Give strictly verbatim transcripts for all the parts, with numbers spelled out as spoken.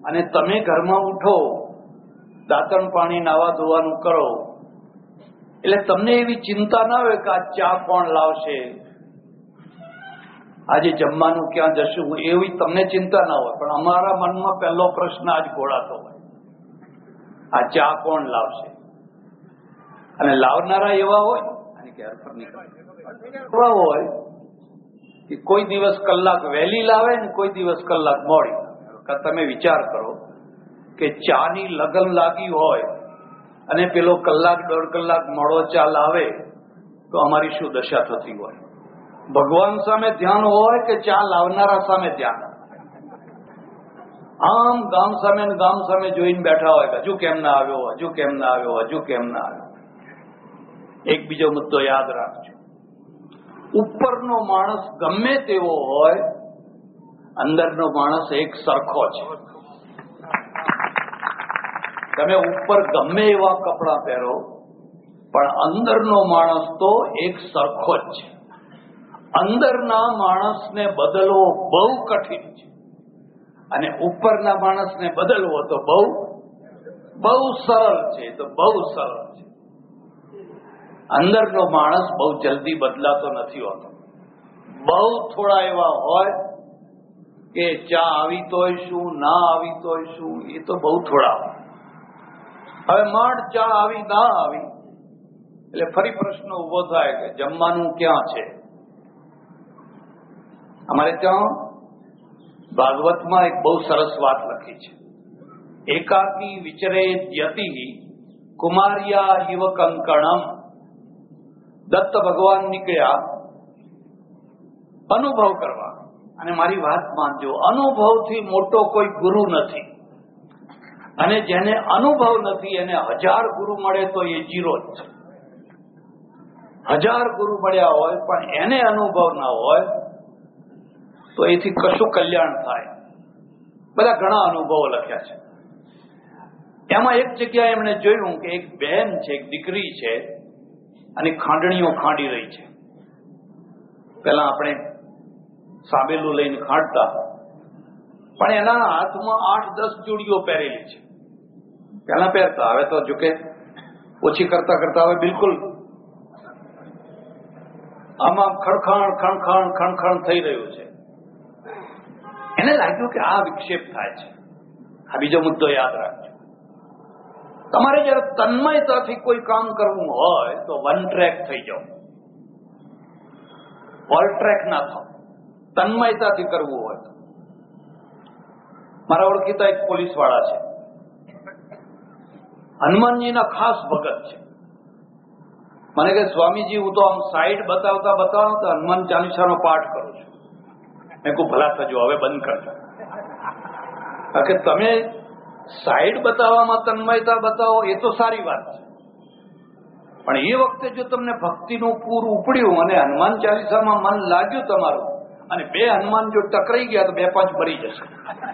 અને તમે ઘરમાં ઉઠો, દાંતણ પાણી નાવા ધોવાનું કરો, એટલે તમને એવી ચિંતા ના હોય કે આ ચા કોણ લાવશે, આજે જમવાનું ક્યાં જશું, એવી તમને ચિંતા ના હોય. પણ અમારા મનમાં પહેલો પ્રશ્ન આજ ઘોળાતો હોય, આ ચા કોણ લાવશે. અને લાવનારા એવા હોય એવા હોય કે કોઈ દિવસ કલાક વહેલી લાવે ને કોઈ દિવસ કલાક મોડી. તમે વિચાર કરો કે ચા ની લગન લાગી હોય અને પેલો કલાક દોઢ કલાક મોડો ચા લાવે તો અમારી શું દશા થતી હોય. ભગવાન સામે ધ્યાન હોય કે ચા લાવનારા સામે ધ્યાન? આમ ગામ સામે ને ગામ સામે જોઈને બેઠા હોય કે હજુ કેમ ના આવ્યો, હજુ કેમ ના આવ્યો, હજુ કેમ ના આવ્યો. એક બીજો મુદ્દો યાદ રાખજો, ઉપરનો માણસ ગમે તેવો હોય, અંદરનો માણસ એક સરખો છે. તમે ઉપર ગમે એવા કપડા પહેરો પણ અંદરનો માણસ તો એક સરખો જ છે. અંદરના માણસને બદલવો બહુ કઠિન છે અને ઉપરના માણસને બદલવો તો બહુ બહુ સરળ છે. તો બહુ સરળ છે. અંદરનો માણસ બહુ જલ્દી બદલાતો નથી હોતો. બહુ થોડા એવા હોય કે ચા આવી તોય શું, ના આવી તોય શું, એ તો બહુ થોડા હોય. હવે માંડ ચા આવી ના આવી એટલે ફરી પ્રશ્ન ઉભો થાય કે જમવાનું ક્યાં છે. અમારે ત્યાં ભાગવતમાં એક બહુ સરસ વાત લખી છે, એકાકી વિચરે યતિ કુમારિયા ઇવ કંકણમ. દત્ત ભગવાન નીકળ્યા અનુભવ કરવા. અને મારી વાત માનજો, અનુભવથી મોટો કોઈ ગુરુ નથી. અને જેને અનુભવ નથી એને હજાર ગુરુ મળે તો એ જીરો જ છે. હજાર ગુરુ મળ્યા હોય પણ એને અનુભવ ના હોય તો એથી કશું કલ્યાણ થાય. બધા ઘણા અનુભવો લખ્યા છે. એમાં એક જગ્યાએ એમણે જોયું કે એક બહેન છે, એક દીકરી છે અને ખાંડણીઓ ખાંડી રહી છે. પેલા આપણે સાબેલું લઈને ખાંડતા, પણ એના હાથમાં આઠ દસ જોડીઓ પહેરેલી છે. પેલા પહેરતા, હવે તો જોકે ઓછી કરતા કરતા હવે બિલકુલ આમાં ખણખણ ખણખણ ખણખણ થઈ રહ્યું છે. એને લાગ્યું કે આ વિક્ષેપ થાય છે. આ બીજો મુદ્દો યાદ રાખજો, તમારે જયારે તન્મયતાથી કોઈ કામ કરવું હોય તો વન ટ્રેક થઈ જાઓ, ઓલ ટ્રેક ના થાવ. તન્મયતાથી કરવું હોય તો. મારા ઓળખીતા એક પોલીસ વાળા છે, હનુમાનજીના ખાસ ભગત છે. મને કે સ્વામીજી હું તો આમ સાઈડ બતાવતા બતાવતા હનુમાન ચાલીસાનો પાઠ કરું છું. મેં કહું ભલા થજો, હવે બંધ કરતા. કારણ કે તમે સાઈડ બતાવવામાં તન્મયતા બતાવો એ તો સારી વાત છે, પણ એ વખતે જો તમને ભક્તિનું પૂર ઉપડ્યું અને હનુમાન ચાલીસામાં મન લાગ્યું તમારું, અને બે હનુમાન જો ટકરાઈ ગયા તો બે પાંચ ભરી જશે.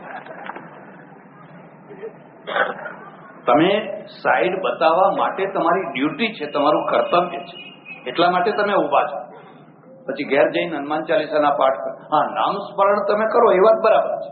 તમે સાઈડ બતાવવા માટે તમારી ડ્યુટી છે, તમારું કર્તવ્ય છે, એટલા માટે તમે ઉભા છો. પછી ઘેર જઈને હનુમાન ચાલીસાના પાઠ કરો, હા નામ સ્મરણ તમે કરો એ વાત બરાબર છે.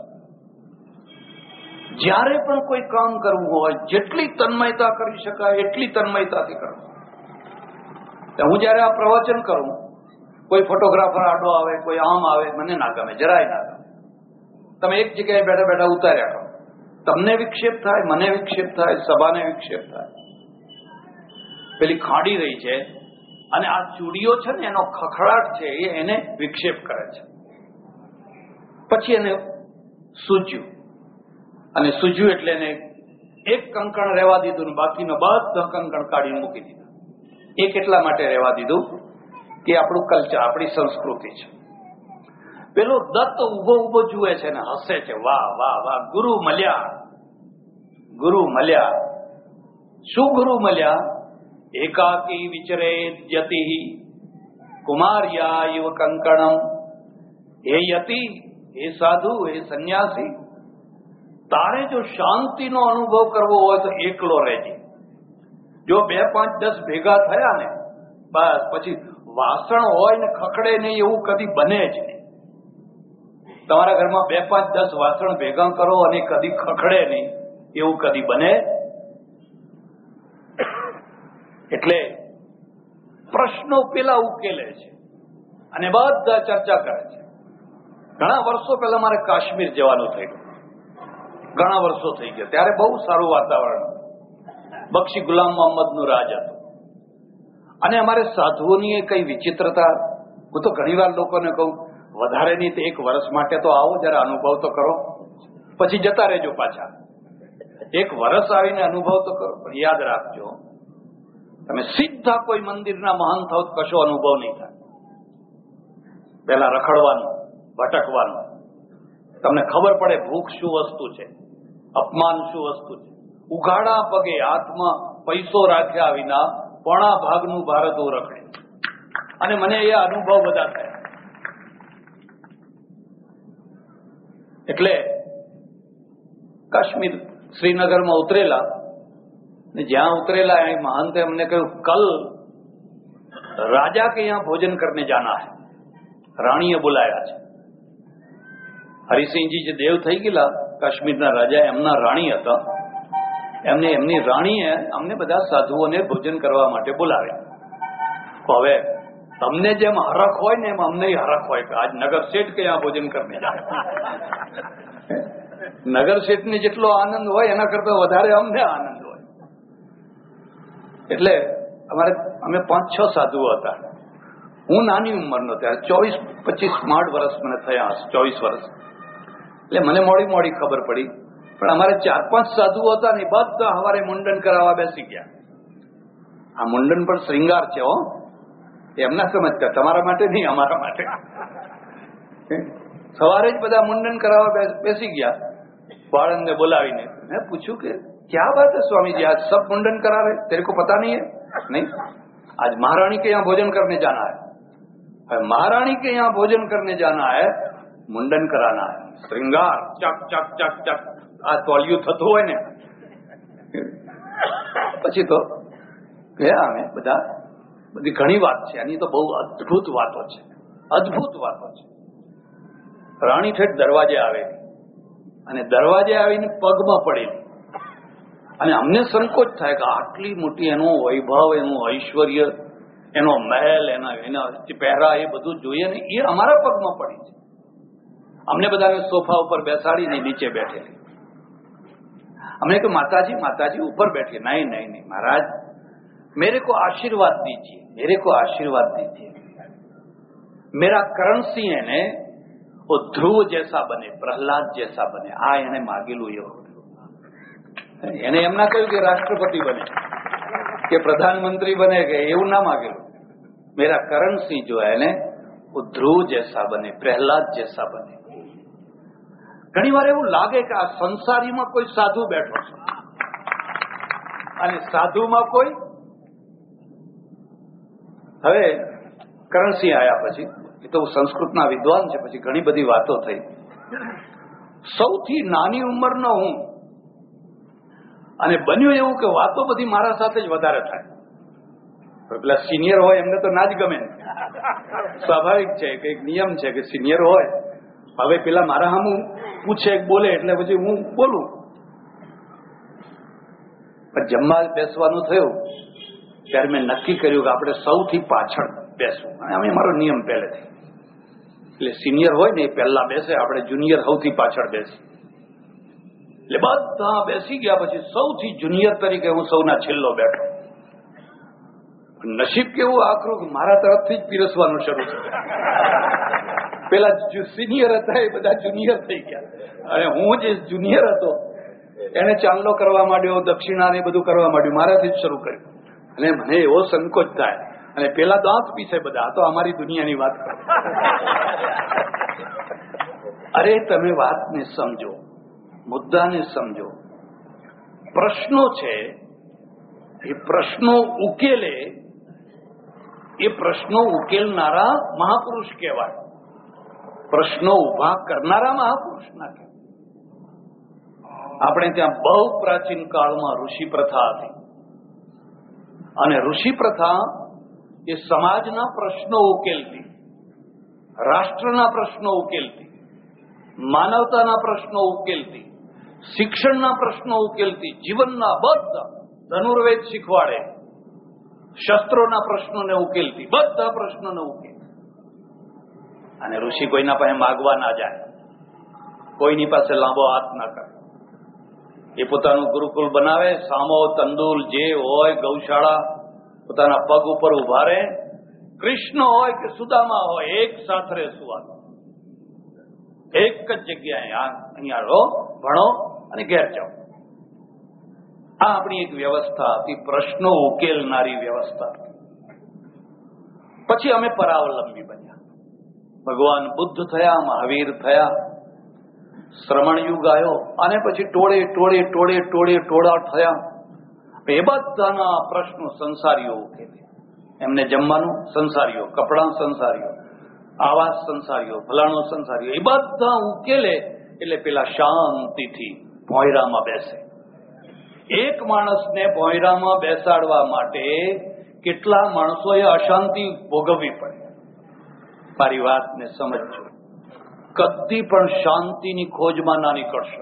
જ્યારે પણ કોઈ કામ કરવું હોય જેટલી તન્મયતા કરી શકાય એટલી તન્મયતાથી કરો. હું જયારે આ પ્રવચન કરું, કોઈ ફોટોગ્રાફર આડો આવે, કોઈ આમ આવે, મને ના ગમે, જરાય ના ગમે. તમે એક જગ્યાએ બેઠા બેઠા ઉતાર્યા કરો, તમને વિક્ષેપ થાય, મને વિક્ષેપ થાય, સભાને વિક્ષેપ થાય. પેલી ખાડી રહી છે અને આ ચૂડીઓ છે ને એનો ખખડાટ છે એ એને વિક્ષેપ કરે છે. પછી એને સૂજ્યું, અને સૂજ્યું એટલે એને એક કંકણ રહેવા દીધું ને બાકીનો બધા કંકણ કાઢીને મૂકી દીધા. એ કેટલા માટે રહેવા દીધું કે આપણું કલ્ચર, આપણી સંસ્કૃતિ છે. પેલો દત્ત ઉભો ઉભો જુએ છે ને હસે છે, વાહ વાહ વાહ, ગુરુ મળ્યા, ગુરુ મળ્યા. શું ગુરુ મળ્યા? એકાકી વિચરે યતિ કુમાર્યા ઇવ કંકણમ. હે યતિ, હે સાધુ, હે સંન્યાસી, તારે જો શાંતિનો અનુભવ કરવો હોય તો એકલો રહેજે. જો બે પાંચ દસ ભેગા થયા ને બસ પછી વાસણ હોય ને ખખડે નહીં એવું કદી બને જ નહીં. તમારા ઘરમાં બે પાંચ દસ વાસણ ભેગા કરો અને કદી ખખડે નહીં, એવું કદી બને? એટલે પ્રશ્નો પેલા ઉકેલે છે અને બધા ચર્ચા કરે છે. ઘણા વર્ષો પહેલા મારે કાશ્મીર જવાનું થયું, ઘણા વર્ષો થઈ ગયા. ત્યારે બહુ સારું વાતાવરણ, બક્ષી ગુલામ મોહમ્મદનું રાજ હતું. અને અમારે સાધુઓની કઈ વિચિત્રતા, હું તો ઘણી વાર લોકોને કહું, વધારે નહીં તો એક વર્ષ માટે તો આવો, જરા અનુભવ તો કરો, પછી જતા રહેજો પાછા. એક વર્ષ આવીને અનુભવ તો કરો. પણ યાદ રાખજો, તમે સીધા કોઈ મંદિરના મહાન થાવ તો કશો અનુભવ નહીં થાય. પેલા રખડવાનું, ભટકવાનું, તમને ખબર પડે ભૂખ શું વસ્તુ છે, અપમાન શું વસ્તુ છે. ઉઘાડા પગે હાથમાં પૈસો રાખ્યા વિના પોણા ભાગનું ભારત રખડે, અને મને એ અનુભવ બધા થયા. એટલે કાશ્મીર શ્રીનગરમાં ઉતરેલા, જ્યાં ઉતરેલા એ મહંતે અમને કહ્યું, કલ રાજા કે યહાં ભોજન કરને જાના હૈ. રાણીએ બોલાયા છે. હરિસિંહજી જે દેવ થઈ ગયેલા કાશ્મીરના રાજા, એમના રાણી હતા. એમને એમની રાણીએ અમને બધા સાધુઓને ભોજન કરવા માટે બોલાવ્યા. હવે તમને જેમ હરખ હોય ને એમ અમને હરખ હોય કે આજ નગર શેઠ કે યહાં ભોજન કરને જાય. નગર શેઠને જેટલો આનંદ હોય એના કરતા વધારે અમને આનંદ હોય. એટલે અમારે અમે પાંચ છ સાધુઓ હતા. હું નાની ઉંમરનો, ત્યારે ચોવીસ પચીસ માઢ વર્ષ મને થયા હશે, ચોવીસ વર્ષ. એટલે મને મોડી મોડી ખબર પડી. પણ અમારે ચાર પાંચ સાધુઓ હતા ને બધા સવારે મુંડન કરાવવા બેસી ગયા. આ મુંડન પણ શ્રૃંગાર છે હો, એમના સમજતા, તમારા માટે નહીં, અમારા માટે. સવારે જ બધા મુંડન કરાવવા બેસી ગયા. બાળકને બોલાવીને મેં પૂછ્યું કે ક્યા બાત है स्वामी जी, आज सब मुंडन करा रहे, तेरे को पता नहीं है? नहीं, आज महारानी के यहाँ भोजन करने जाना है. महारानी के यहाँ भोजन करने जाना है, मुंडन कराना है, श्रृंगार, चक चक ચક ચક આ તોલિયું થતું હોય ને. પછી તો ગયા અમે બધા. બધી ઘણી વાત છે આની, તો બહુ અદભુત વાતો છે, અદભુત વાતો છે. રાણી ઠેઠ દરવાજે આવેલી અને દરવાજે આવીને પગમાં પડેલી, અને અમને સંકોચ થાય કે આટલી મોટી એનો વૈભવ, એનું ઐશ્વર્ય, એનો મહેલ, એના એના પહેરા, એ બધું જોઈએ ને એ અમારા પગમાં પડી છે. અમને બધાને સોફા ઉપર બેસાડીને નીચે બેઠેલી. हमने कहा माताजी माताजी ऊपर बैठे. नहीं नहीं नहीं महाराज, मेरे को आशीर्वाद दीजिए, मेरे को आशीर्वाद दीजिए. मेरा करण सिंह है ने वो ध्रुव जैसा बने, प्रहलाद जैसा बने. आ એને માગેલું એવું. એને એમ ના કહ્યું કે રાષ્ટ્રપતિ બને કે પ્રધાનમંત્રી બને કે એવું ના માગેલું. मेरा करण सिंह जो है ने वो ध्रुव जैसा बने, प्रहलाद जैसा बने. ઘણી વાર એવું લાગે કે આ સંસારીમાં કોઈ સાધુ બેઠો છે અને સાધુમાં કોઈ. હવે કરણસિંહ આવ્યા પછી, એ તો સંસ્કૃતના વિદ્વાન છે, પછી ઘણી બધી વાતો થઈ. સૌથી નાની ઉંમરનો હું, અને બન્યું એવું કે વાતો બધી મારા સાથે જ વધારે થાય. પેલા સિનિયર હોય એમને તો ના જ ગમે, સ્વાભાવિક છે, કઈક નિયમ છે કે સિનિયર હોય. હવે પેલા મારા સામું પૂછે બોલે એટલે પછી હું બોલું. પણ જમવા બેસવાનું થયું ત્યારે મેં નક્કી કર્યું કે આપણે સૌથી પાછળ બેસવું. અને અમે મારો નિયમ પહેલેથી, એટલે સિનિયર હોય ને એ પહેલા બેસે, આપણે જુનિયર સૌથી પાછળ બેસી. એટલે બધા બેસી ગયા પછી સૌથી જુનિયર તરીકે હું સૌના છેલ્લો બેઠો. નસીબ કેવું આકરું કે મારા તરફથી જ પીરસવાનું શરૂ થયું. પેલા સિનિયર હતા એ બધા જુનિયર થઈ ગયા, અને હું જે જુનિયર હતો એને ચાંદલો કરવા માંડ્યો, દક્ષિણા ને બધું કરવા માંડ્યું, મારાથી જ શરૂ કર્યું. અને મને એવો સંકોચ થાય, અને પેલા દાંત પીસે બધા, તો અમારી દુનિયાની વાત કરે. અરે તમે વાતને સમજો, મુદ્દાને સમજો. પ્રશ્નો છે, એ પ્રશ્નો ઉકેલે, એ પ્રશ્નો ઉકેલનારા મહાપુરુષ કહેવાય. પ્રશ્નો ઉભા કરનારા મહાપુરુષ ના કહેવાય. આપણે ત્યાં બહુ પ્રાચીન કાળમાં ઋષિ પ્રથા હતી, અને ઋષિ પ્રથા એ સમાજના પ્રશ્નો ઉકેલતી, રાષ્ટ્રના પ્રશ્નો ઉકેલતી. માનવતાના પ્રશ્નો ઉકેલતી, શિક્ષણના પ્રશ્નો ઉકેલતી, જીવનના બધા ધનુર્વેદ શીખવાડે, શસ્ત્રોના પ્રશ્નોને ઉકેલતી, બધા પ્રશ્નોને ઉકેલ. અને ઋષિ કોઈના પાસે માગવા ના જાય, કોઈની પાસે લાંબો હાથ ના કરે. એ પોતાનું ગુરુકુલ બનાવે, સામો તંદુલ જે હોય, ગૌશાળા, પોતાના પગ ઉપર ઉભા રહે. કૃષ્ણ હોય કે સુદામા હોય, એક સાથે સુવાનું, એક જ જગ્યાએ અહીંયા રહો, ભણો અને ઘેર જાઓ. આ આપણી એક વ્યવસ્થા હતી, પ્રશ્નો ઉકેલનારી વ્યવસ્થા. પછી અમે પરાવલંબી બન્યા, ભગવાન બુદ્ધ થયા, મહાવીર થયા, શ્રમણ યુગ આવ્યો, અને પછી ટોળે ટોળે ટોળે ટોળે ટોળા થયા. એ બધાના પ્રશ્નો સંસારીઓ ઉકેલે. એમને જમવાનું સંસારીઓ, કપડાં સંસારીઓ, આવાસ સંસારીઓ, ફલાણો સંસારીઓ, એ બધા ઉકેલે. એટલે પેલા શાંતિથી ભોંયરામાં બેસે. એક માણસને ભોંયરામાં બેસાડવા માટે કેટલા માણસોએ અશાંતિ ભોગવવી પડે. મારી વાતને સમજજો. કદી પણ શાંતિની ખોજમાં ના નીકળશો,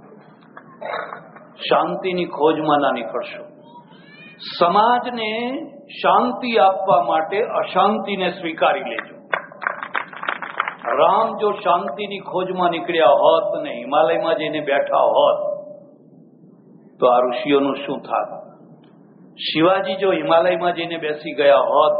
શાંતિની ખોજમાં ના નીકળશો. સમાજને શાંતિ આપવા માટે અશાંતિને સ્વીકારી લેજો. રામ જો શાંતિની ખોજમાં નીકળ્યા હોત ને હિમાલયમાં જઈને બેઠા હોત તો આ ઋષિઓનું શું થાત? શિવાજી જો હિમાલયમાં જઈને બેસી ગયા હોત,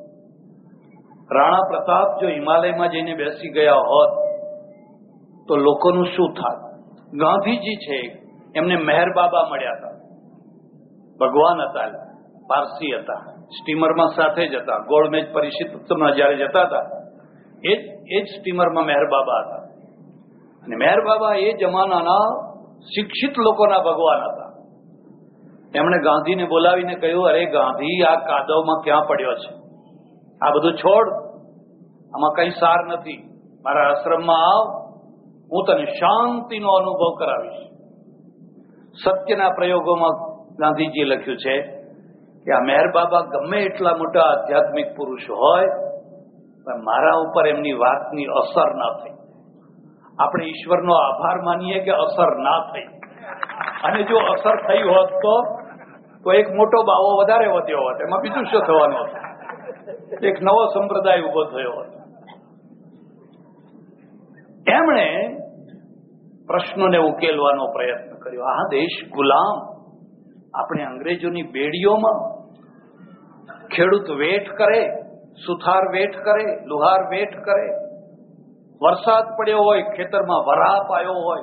રાણા પ્રતાપ જો હિમાલયમાં જઈને બેસી ગયા હોત તો લોકોનું શું થાત? ગાંધીજી છે, એમને મેહર બાબા મળ્યા હતા, ભગવાન હતા, પારસી હતા, સ્ટીમરમાં સાથે જ હતા. ગોળમેજ પરિષદમાં જયારે જતા હતા એ જ સ્ટીમરમાં મેહર બાબા હતા. અને મેહર બાબા એ જમાનાના શિક્ષિત લોકોના ભગવાન હતા. એમણે ગાંધીને બોલાવીને કહ્યું, અરે ગાંધી, આ કાદવમાં ક્યાં પડ્યો છે? આ બધું છોડ, આમાં કઈ સાર નથી. મારા આશ્રમમાં આવ, હું તને શાંતિનો અનુભવ કરાવીશ. સત્યના પ્રયોગોમાં ગાંધીજીએ લખ્યું છે કે આ મેહર બાબા ગમે એટલા મોટા આધ્યાત્મિક પુરુષ હોય પણ મારા ઉપર એમની વાતની અસર ના થઈ. આપણે ઈશ્વરનો આભાર માનીએ કે અસર ના થઈ, અને જો અસર થઈ હોત તો તો એક મોટો બાવો વધારે વધ્યો હોત, એમાં બીજું શું થવાનું હતું? એક નવો સંપ્રદાય ઉભો થયો હોત. એમણે પ્રશ્નોને ઉકેલવાનો પ્રયત્ન કર્યો. આ દેશ ગુલામ, આપણે અંગ્રેજોની બેડીઓમાં, ખેડૂત વેઠ કરે, સુથાર વેઠ કરે, લુહાર વેઠ કરે. વરસાદ પડ્યો હોય, ખેતરમાં વરાપ આવ્યો હોય,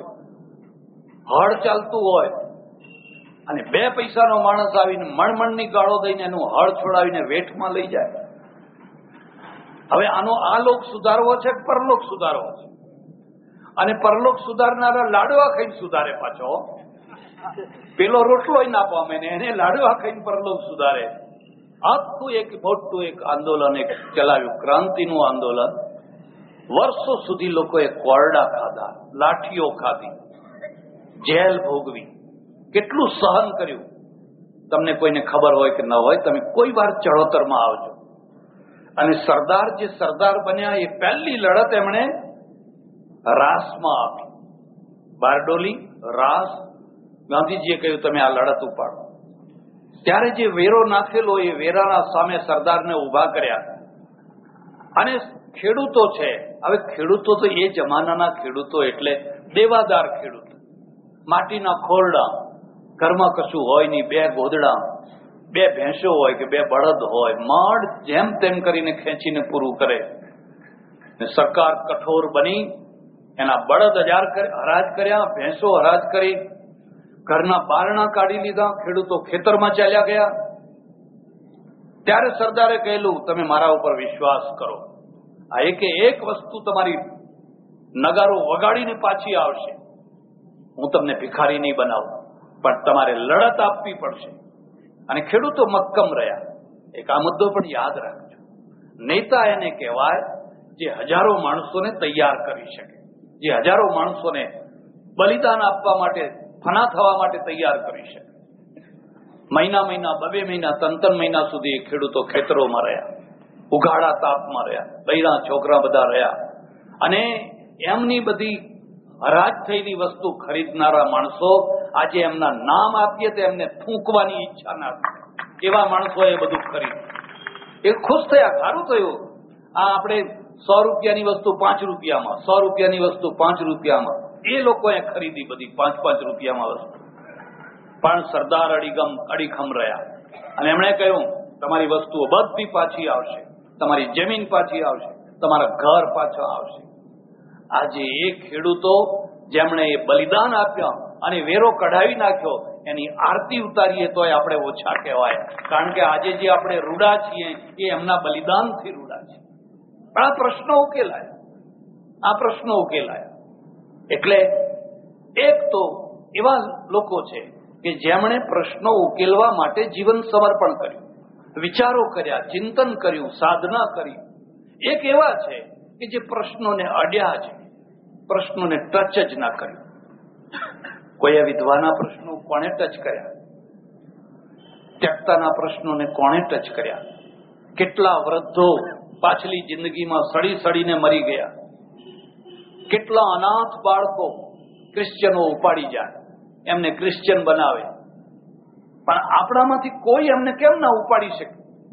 હળ ચાલતું હોય, અને બે પૈસાનો માણસ આવીને મણમણની ગાળો દઈને એનું હળ છોડાવીને વેઠમાં લઈ જાય. હવે આનો આ લોક સુધારવો છે, પરલોક સુધારવો છે. અને પરલોક સુધારનારા લાડવા ખાઈને સુધારે પાછો. પેલો રોટલો ના પામે ને એને લાડવા ખાઈને પરલોક સુધારે. આખું એક મોટું એક આંદોલન એક ચલાવ્યું, ક્રાંતિનું આંદોલન. વર્ષો સુધી લોકોએ કોરડા ખાધા, લાઠીઓ ખાધી, જેલ ભોગવી, કેટલું સહન કર્યું. તમને કોઈને ખબર હોય કે ન હોય, તમે કોઈ વાર ચડોતરમાં આવજો. અને સરદાર જે સરદાર બન્યા એ પહેલી લડત એમણે રાસમાં આપી. બારડોલી રાસ. ગાંધીજીએ કહ્યું તમે આ લડત ઉપાડો. ત્યારે જે વેરો નાખેલો એ વેરાના સામે સરદારને ઉભા કર્યા. અને ખેડૂતો છે, હવે ખેડૂતો તો એ જમાનાના ખેડૂતો એટલે દેવાદાર ખેડૂત, માટીના ખોરડા, ઘરમાં કશું હોય નહીં, બે ગોદડા, બે ભેંસો હોય કે બે બળદ હોય, માડ જેમ તેમ કરીને ખેંચીને પૂરું કરે. સરકાર કઠોર બની એના બળદ હરાજ કર્યા, ભેંસો હરાજ કરી, ઘરના બારણા કાઢી લીધા, ખેડૂતો ખેતરમાં ચાલ્યા ગયા. ત્યારે સરદારે કહેલું તમે મારા ઉપર વિશ્વાસ કરો, આ એકે એક વસ્તુ તમારી નગારો વગાડીને પાછી આવશે. હું તમને ભિખારી નહીં બનાવું, પણ તમારે લડત આપવી પડશે. અને ખેડૂતો મક્કમ રહ્યા. એક આ મુદ્દો પણ યાદ રાખજો, નેતા એને કહેવાય જે હજારો માણસોને તૈયાર કરી શકે, જે હજારો માણસોને બલિદાન આપવા માટે, ફના થવા માટે તૈયાર કરી શકે. મહિના મહિના, બબે મહિના, ત્રણ ત્રણ મહિના સુધી ખેડૂતો ખેતરોમાં રહ્યા, ઉઘાડા તાપમાં રહ્યા, બૈરા છોકરા બધા રહ્યા. અને એમની બધી હરાજ થયેલી વસ્તુ ખરીદનારા માણસો આજે એમના નામ આપીએ તો એમને ફૂંકવાની ઈચ્છા ના થાય, એવા માણસો એ બધું ખરીદ એ ખુશ થયા, સારું થયું. આ આપણે સો રૂપિયાની વસ્તુ પાંચ રૂપિયામાં, સો રૂપિયાની વસ્તુ પાંચ રૂપિયામાં એ લોકોએ ખરીદી બધી પાંચ પાંચ રૂપિયામાં વસ્તુ. પણ સરદાર અડીગમ અડીખમ રહ્યા અને એમણે કહ્યું તમારી વસ્તુઓ બધી પાછી આવશે, તમારી જમીન પાછી આવશે, તમારા ઘર પાછા આવશે. આજે એ ખેડૂતો જેમણે એ બલિદાન આપ્યા અને વેરો કઢાવી નાખ્યો એની આરતી ઉતારીએ તોય આપણે ઓછા કહેવાય, કારણ કે આજે જે આપણે રૂડા છીએ એ એમના બલિદાનથી રૂડા છીએ. પણ આ પ્રશ્નો ઉકેલાય, આ પ્રશ્નો ઉકેલાય. એટલે એક તો એવા લોકો છે કે જેમણે પ્રશ્નો ઉકેલવા માટે જીવન સમર્પણ કર્યું, વિચારો કર્યા, ચિંતન કર્યું, સાધના કરી. એક એવા છે કે જે પ્રશ્નોને અડ્યા છે, પ્રશ્નોને ટચ જ ના કર્યું. કોઈ વિધવાના પ્રશ્નો કોણે ટચ કર્યા? ત્યક્તાના પ્રશ્નોને કોણે ટચ કર્યા? કેટલા વૃદ્ધો પાછલી જિંદગીમાં સડી સડીને મરી ગયા, કેટલા અનાથ બાળકો ક્રિશ્ચનો ઉપાડી જાય, એમને ક્રિશ્ચિયન બનાવે. પણ આપણામાંથી કોઈ એમને કેમ ના ઉપાડી શકે?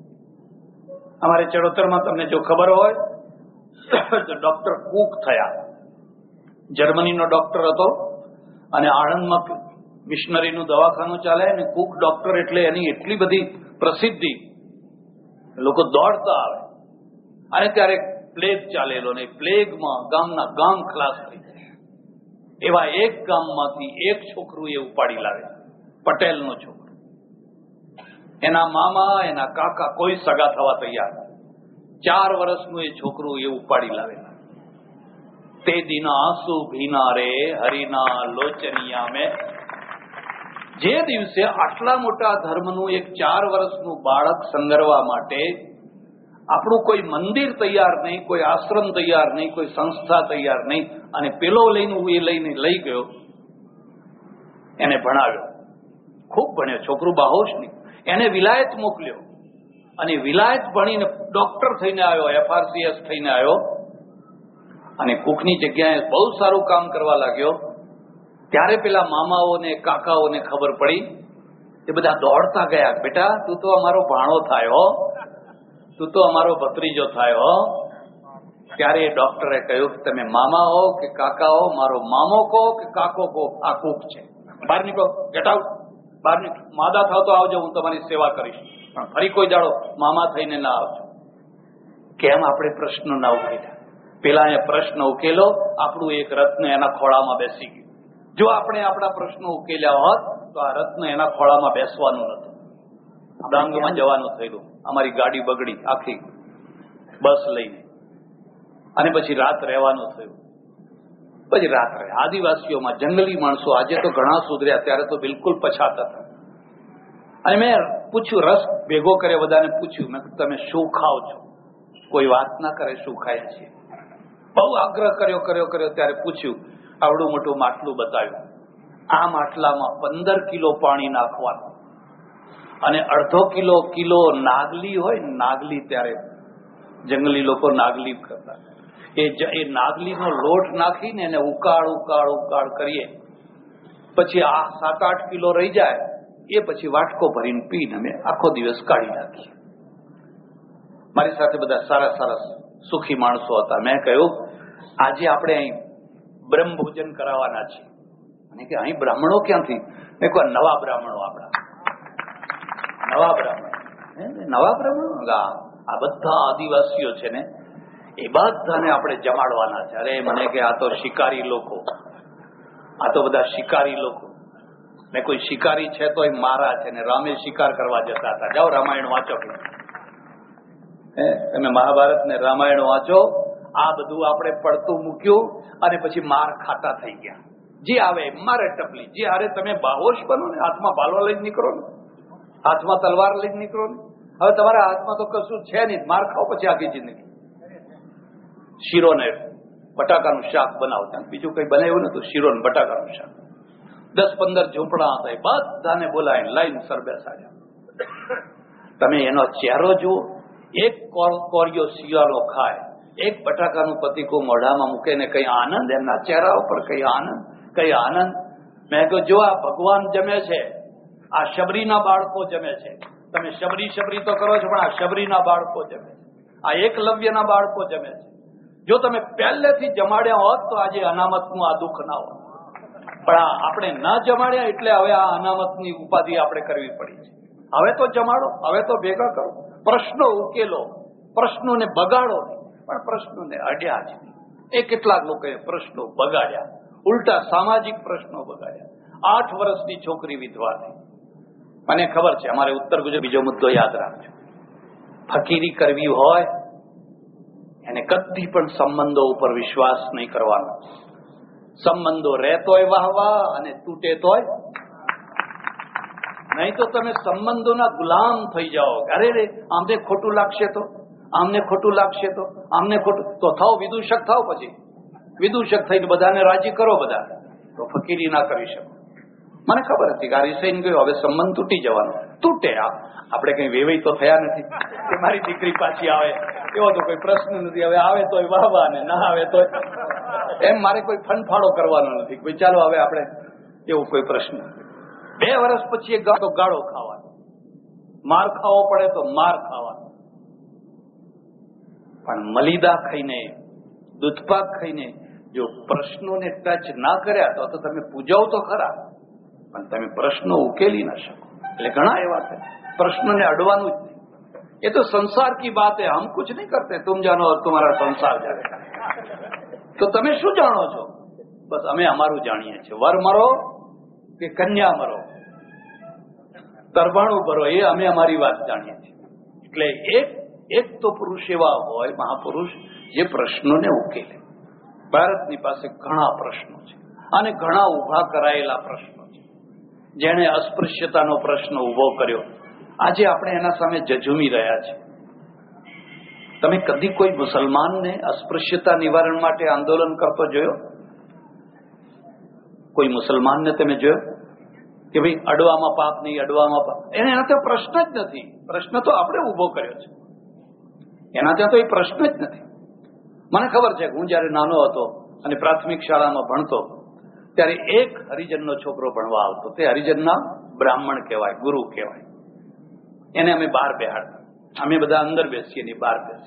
અમારે ચડોતરમાં તમને જો ખબર હોય તો ડોક્ટર કુક થયા, જર્મનીનો ડોક્ટર હતો અને આણંદમાં મિશનરીનું દવાખાનું ચાલે અને કુક ડોક્ટર એટલે એની એટલી બધી પ્રસિદ્ધિ, લોકો દોડતા આવે. અને ત્યારે પ્લેગ ચાલેલો ને પ્લેગમાં ગામના ગામ ખલાસ થઈ જાય. એવા એક ગામમાંથી એક છોકરું એ ઉપાડી લાવે, પટેલનો છોકરો. એના મામા એના કાકા કોઈ સગા થવા તૈયાર. ચાર વર્ષનું એ છોકરું એ ઉપાડી લાવે. તે દિન આંસુ ભીના રે હરિના લોચનિયા મેં. જે દિવસે આટલા મોટા ધર્મનું એક ચાર વર્ષનું બાળક સંગરવા માટે આપણું કોઈ મંદિર તૈયાર નહીં, કોઈ આશ્રમ તૈયાર નહીં, કોઈ સંસ્થા તૈયાર નહીં, અને પેલો લઈને એ લઈને લઈ ગયો, એને ભણાવ્યો, ખૂબ ભણ્યો છોકરું, બાહોશ નહીં. એને વિલાયત મોકલ્યો અને વિલાયત ભણીને ડોક્ટર થઈને આવ્યો, એફઆરસીએસ થઈને આવ્યો અને કુકની જગ્યાએ બહુ સારું કામ કરવા લાગ્યો. ત્યારે પેલા મામાઓને કાકાઓને ખબર પડી, એ બધા દોડતા ગયા, બેટા તું તો અમારો ભાણો થાયો, તું તો અમારો ભત્રીજો થાયો. ત્યારે એ ડોક્ટરે કહ્યું કે તમે મામા હો કે કાકા હો, મારો મામો કહો કે કાકો કહો, આ કુક છે, બહાર નીકળો, ગેટ આઉટ, બહાર નીકળો. માદા થાવ તો આવજો, હું તમારી સેવા કરીશ, પણ ફરી કોઈ દાડો મામા થઈને ના આવજો. કેમ આપણે પ્રશ્નો ના ઉકેલ્યા? પેલા એ પ્રશ્ન ઉકેલો, આપણું એક રત્ન એના ખોળામાં બેસી ગયું. જો આપણે આપણા પ્રશ્નો ઉકેલ્યા હોત તો આ રત્ન એના ખોળામાં બેસવાનું નતું, ડાંગમાં જવાનું થયેલું. અમારી ગાડી બગડી આખી બસ લઈને, અને પછી રાત રહેવાનું થયું. પછી રાત રહે આદિવાસીઓમાં, જંગલી માણસો. આજે તો ઘણા સુધર્યા, ત્યારે તો બિલકુલ પછાત હતા. અને મેં પૂછ્યું, રસ ભેગો કરે, બધાને પૂછ્યું, મેં તમે શું ખાઓ છો? કોઈ વાત ના કરે શું ખાય છે. બહુ આગ્રહ કર્યો કર્યો કર્યો ત્યારે પૂછ્યું, આવડું મોટું માટલું બતાવ્યું. આ માટલામાં પંદર કિલો પાણી નાખવાનું અને અડધો કિલો કિલો નાગલી હોય, નાગલી ત્યારે જંગલી લોકો નાગલી કરતા, એ એ નાગલીનો લોટ નાખીને એને ઉકાળ ઉકાળ ઉકાળ કરીએ. પછી આ સાત આઠ કિલો રહી જાય, એ પછી વાટકો ભરીને પીને અમે આખો દિવસ કાઢી નાખીએ. મારી સાથે બધા સારા સારા સુખી માણસો હતા. મેં કહ્યું, આજે આપણે અહીં બ્રહ્મ ભોજન કરાવવાના છીએ. અને કે અહીં બ્રાહ્મણો ક્યાંથી? મેં કહ્યું, નવા બ્રાહ્મણો, આપણા નવા બ્રાહ્મણો. નવા બ્રાહ્મણો આ બધા આદિવાસીઓ છે ને, એ બધાને આપણે જમાડવાના છે. અરે મને કે આ તો શિકારી લોકો, આ તો બધા શિકારી લોકો. મેં કોઈ શિકારી છે તો એ મારા છે ને, રામે શિકાર કરવા જતા હતા. જાઓ રામાયણ વાંચો, તમે મહાભારત ને રામાયણ વાંચો. આ બધું આપણે પડતું મૂક્યું અને પછી માર ખાતા થઈ ગયા. જે આવે મારે ટપલી, જે હારે તમે બાહોશ બનો ને, હાથમાં ભાલો લઈને નીકળો ને, હાથમાં તલવાર લઈને નીકળો ને. હવે તમારા હાથમાં તો કશું છે નહીં, માર ખાઓ પછી આખી જિંદગી. શીરો ને બટાકાનું શાક બનાવતા, બીજું કઈ બનાવ્યું નતું, શીરો ને બટાકાનું શાક. દસ પંદર ઝૂંપડા હતા, બધાને બોલાવીને લાઈન સર બેસાડ્યા. તમે એનો ચહેરો જુઓ, એક કોરિયો શિયાળો ખાય એક બટાકાનું પતીકું મોઢામાં મૂકે ને કઈ આનંદ એમના ચહેરા ઉપર, કઈ આનંદ, કઈ આનંદ. મેં કહ્યું જો આ ભગવાન જમે છે, આ શબરીના બાળકો જમે છે. તમે શબરી શબરી તો કરો છો, પણ આ શબરીના બાળકો જમે છે, આ એકલવ્યના બાળકો જમે છે. જો તમે પહેલેથી જમાડ્યા હોત તો આજે અનામતનું આ દુઃખ ના હોત. પણ આ આપણે ન જમાડ્યા એટલે હવે આ અનામતની ઉપાધિ આપણે કરવી પડી છે. હવે તો જમાડો, હવે તો ભેગા કરો, પ્રશ્નો ઉકેલો, પ્રશ્નોને બગાડો નહીં, પણ પ્રશ્નોને અડ્યા જ નહીં. એ કેટલાક લોકોએ પ્રશ્નો બગાડ્યા, ઉલટા સામાજિક પ્રશ્નો બગાડ્યા. આઠ વર્ષની છોકરી વિધવા થઈ. મને ખબર છે અમારે ઉત્તર ગુજરાત. બીજો મુદ્દો યાદ રાખજો, ફકીરી કરવી હોય એને કદી પણ સંબંધો ઉપર વિશ્વાસ નહીં કરવાનો. સંબંધો રહેતોય વાહ વાહ અને તૂટે તોય, નહીં તો તમે સંબંધોના ગુલામ થઈ જાઓ. અરે રે આમને ખોટું લાગશે તો, આમને ખોટું લાગશે તો, આમને ખોટું તો થાવ વિદૂષક થાવ. પછી વિદૂષક થઈને બધાને રાજી કરો, બધા તો ફકીરી ના કરી શકો. મને ખબર હતી કે આ રિસાઈને ગયો, હવે સંબંધ તૂટી જવાનો. તૂટે, આપણે કઈ વેવાઈ તો થયા નથી કે મારી દીકરી પાછી આવે, એવો તો કોઈ પ્રશ્ન નથી. હવે આવે તોય વાહ વાહ ને ના આવે તો એમ મારે કોઈ ફનફાળો કરવાનો નથી. કોઈ ચાલો હવે આપણે, એવો કોઈ પ્રશ્ન. બે વર્ષ પછી એક ગાળો ગાળો ખાવાનો, માર ખાવો પડે તો માર ખાવાનો. પણ મલિદા ખાઈને, દૂધપાક ખાઈને જો પ્રશ્નોને ટચ ના કર્યા તો તમે પૂજાઓ તો ખરા, પણ તમે પ્રશ્નો ઉકેલી ના શકો. એટલે ઘણા એવા છે પ્રશ્નોને અડવાનું જ નહીં. ये तो संसार की बात है, हम कुछ नहीं करते. तुम जानो और तुम्हारा संसार जाने. तो તમે શું જાણો છો? બસ અમે અમારું જાણીએ છીએ. વર મરો કે કન્યા મરો, તરભાણું ભરો, એ અમે અમારી વાત જાણીએ છીએ. એટલે એક એક તો પુરુષ એવા હોય, મહાપુરુષ, જે પ્રશ્નોને ઉકેલે. ભારતની પાસે ઘણા પ્રશ્નો છે અને ઘણા ઉભા કરાયેલા પ્રશ્નો છે. જેણે અસ્પૃશ્યતાનો પ્રશ્ન ઉભો કર્યો, આજે આપણે એના સામે જજુમી રહ્યા છીએ. તમે કદી કોઈ મુસલમાનને અસ્પૃશ્યતા નિવારણ માટે આંદોલન કરતો જોયો? કોઈ મુસલમાનને તમે જોયો કે ભાઈ અડવામાં પાપ નહીં, અડવામાં પાપ? એને એના ત્યાં પ્રશ્ન જ નથી. પ્રશ્ન તો આપણે ઉભો કર્યો છે, એના ત્યાં તો એ પ્રશ્ન જ નથી. મને ખબર છે કે હું જયારે નાનો હતો અને પ્રાથમિક શાળામાં ભણતો ત્યારે એક હરિજનનો છોકરો ભણવા આવતો. તે હરિજનના બ્રાહ્મણ કહેવાય, ગુરુ કહેવાય. એને અમે બહાર બેહાડતા, અમે બધા અંદર બેસીએ ને બહાર બેસીએ.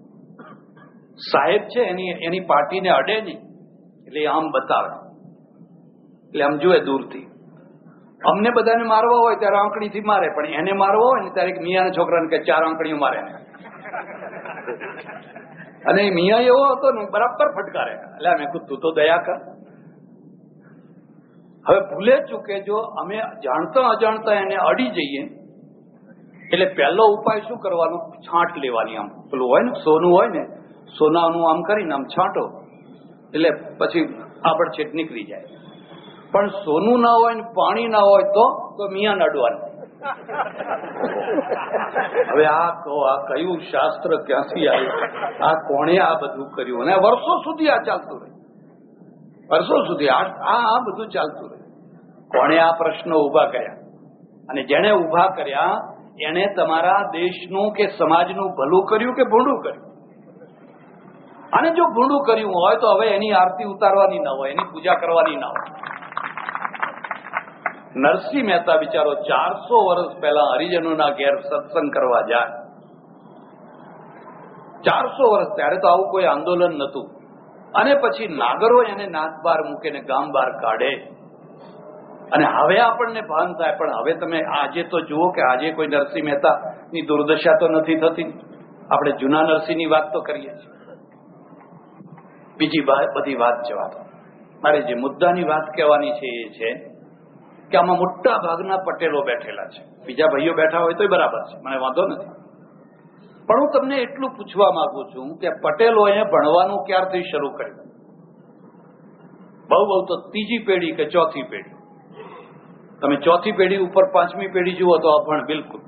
સાહેબ છે એની એની પાર્ટીને અડે નહીં એટલે આમ બતાવે, એટલે આમ જુએ દૂરથી. અમને બધાને મારવા હોય ત્યારે આંકડીથી મારે, પણ એને મારવો હોય ને ત્યારે મિયાના છોકરાને કે ચાર આંકડીઓ મારે ને. અને મિયા એવો હતો ને બરાબર ફટકારે. એટલે મેં કીધું તું તો દયા કર. હવે ભૂલે ચૂકે જો અમે જાણતા અજાણતા એને અડી જઈએ એટલે પહેલો ઉપાય શું કરવાનો? છાંટ લેવાની. આમ પેલું હોય ને સોનું હોય ને, સોનાનું આમ કરીને આમ છાંટો એટલે પછી આબડછેટ નીકળી જાય. પણ સોનું ના હોય ને પાણી ના હોય તો તો મિયા અડવાનું. હવે આ કહો, આ કયું શાસ્ત્ર ક્યાંથી આવ્યું? આ કોણે આ બધું કર્યું? અને વર્ષો સુધી આ ચાલતું રહે, વર્ષો સુધી આ આ બધું ચાલતું રહે. કોણે આ પ્રશ્નો ઉભા કર્યા? અને જેને ઉભા કર્યા એને તમારા દેશનું કે સમાજનું ભલું કર્યું કે ભૂંડું કર્યું? અને જો ભૂંડું કર્યું હોય તો હવે એની આરતી ઉતારવાની ના હોય, એની પૂજા કરવાની ના હોય. નરસિંહ મહેતા બિચારો ચારસો વર્ષ પહેલા હરિજનોના ઘેર સત્સંગ કરવા જાય. ચારસો વર્ષ ત્યારે તો આવું કોઈ આંદોલન નતું. અને પછી નાગરો એને નાથ બાર મૂકે ને ગામ બહાર કાઢે. અને હવે આપણને ભાન થાય, પણ હવે તમે આજે તો જુઓ કે આજે કોઈ નરસિંહ મહેતાની દુર્દશા તો નથી થતી. આપણે જૂના નરસિંહની વાત તો કરીએ છીએ. બીજી બધી વાત જવા દો. મારે જે મુદ્દાની વાત કહેવાની છે એ છે કે આમાં મોટા ભાગના પટેલો બેઠેલા છે. બીજા ભાઈઓ બેઠા હોય તો બરાબર છે, મને વાંધો નથી. પણ હું તમને એટલું પૂછવા માંગુ છું કે પટેલોએ ભણવાનું ક્યારથી શરૂ કર્યું? બહુ બહુ તો ત્રીજી પેઢી કે ચોથી પેઢી. તમે ચોથી પેઢી ઉપર પાંચમી પેઢી જુઓ તો અભણ બિલકુલ.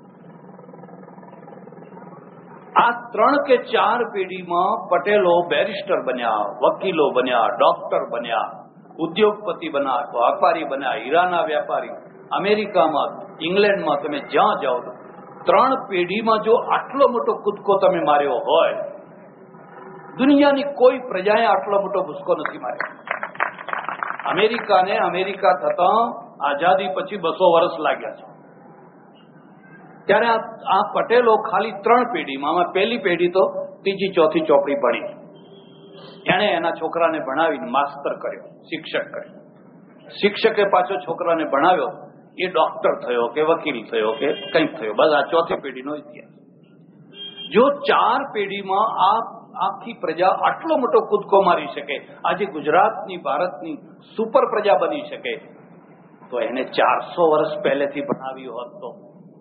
આ ત્રણ કે ચાર પેઢીમાં પટેલો બેરિસ્ટર બન્યા, વકીલો બન્યા, ડોક્ટર બન્યા, ઉદ્યોગપતિ બન્યા, વ્યાપારી બન્યા, હીરાના વ્યાપારી. અમેરિકામાં, ઇંગ્લેન્ડમાં તમે જ્યાં જાઓ ત્રણ પેઢીમાં જો આટલો મોટો કૂદકો તમે માર્યો હોય દુનિયાની કોઈ પ્રજાએ આટલો મોટો ભૂસકો નથી માર્યો. અમેરિકાને અમેરિકા થતા આઝાદી પછી બસો વર્ષ લાગ્યા છે. ત્યારે આ પટેલો ખાલી ત્રણ પેઢીમાં, આમાં પહેલી પેઢી તો ત્રીજી ચોથી ચોપડી ભણી, એને એના છોકરાને ભણાવીને માસ્તર કર્યો, શિક્ષક કર્યો. શિક્ષકે પાછો છોકરાને ભણાવ્યો, એ ડોક્ટર થયો કે વકીલ થયો કે કંઈક થયો. બસ આ ચોથી પેઢીનો ઇતિહાસ. જો ચાર પેઢીમાં આ આખી પ્રજા આટલો મોટો કૂદકો મારી શકે, આજે ગુજરાતની ભારતની સુપર પ્રજા બની શકે, તો એને ચારસો વર્ષ પહેલેથી ભણાવ્યું હોત તો,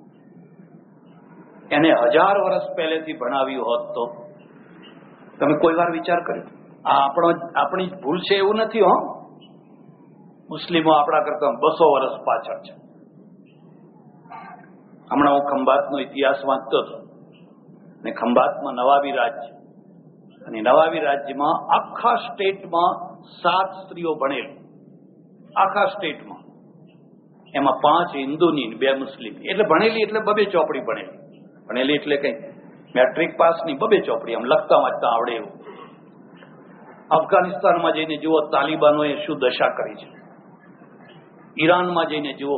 એને હજાર વર્ષ પહેલેથી ભણાવ્યું હોત તો. તમે કોઈ વાર વિચાર કર્યો? આ આપણો આપણી ભૂલ છે એવું નથી હો. મુસ્લિમો આપણા કરતા બસો વર્ષ પાછળ છે. હમણાં હું ખંભાતનો ઇતિહાસ વાંચતો હતો, ને ખંભાતમાં નવાબી રાજ્ય, અને નવાબી રાજ્યમાં આખા સ્ટેટમાં સાત સ્ત્રીઓ ભણેલી, આખા સ્ટેટમાં. એમાં પાંચ હિન્દુની, બે મુસ્લિમ. એટલે ભણેલી એટલે બબે ચોપડી ભણેલી. ભણેલી એટલે કઈ મેટ્રિક પાસ ની, બબે ચોપડી, આમ લખતા વાંચતા આવડે એવું. અફઘાનિસ્તાનમાં જઈને જુઓ તાલિબાનોએ શું દશા કરી છે. ઈરાનમાં જઈને જુઓ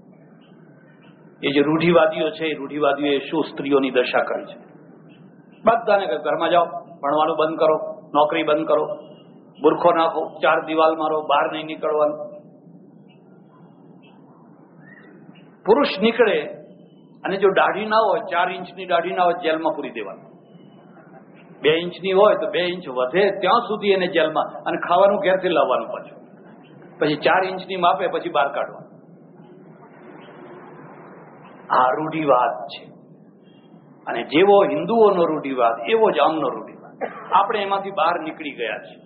એ જે રૂઢિવાદીઓ છે, એ રૂઢિવાદીઓએ શું સ્ત્રીઓની દશા કરી છે. બધાને ઘરમાં જાઓ, ભણવાનું બંધ કરો, નોકરી બંધ કરો, બુરખો નાખો, ચાર દિવાલ મારો, બહાર નહીં નીકળવાનું. પુરુષ નીકળે અને જો દાઢી ના હોય, ચાર ઇંચની દાઢી ના હોય, જેલમાં પૂરી દેવાનું. બે ઇંચની હોય તો બે ઇંચ વધે ત્યાં સુધી એને જેલમાં, અને ખાવાનું ઘેરથી લાવવાનું પાછું. પછી ચાર ઇંચની માપે પછી બહાર કાઢવાનું. આ રૂઢિવાદ છે. અને જેવો હિન્દુઓનો રૂઢિવાદ એવો જ આમનો રૂઢિવાદ. આપણે એમાંથી બહાર નીકળી ગયા છીએ.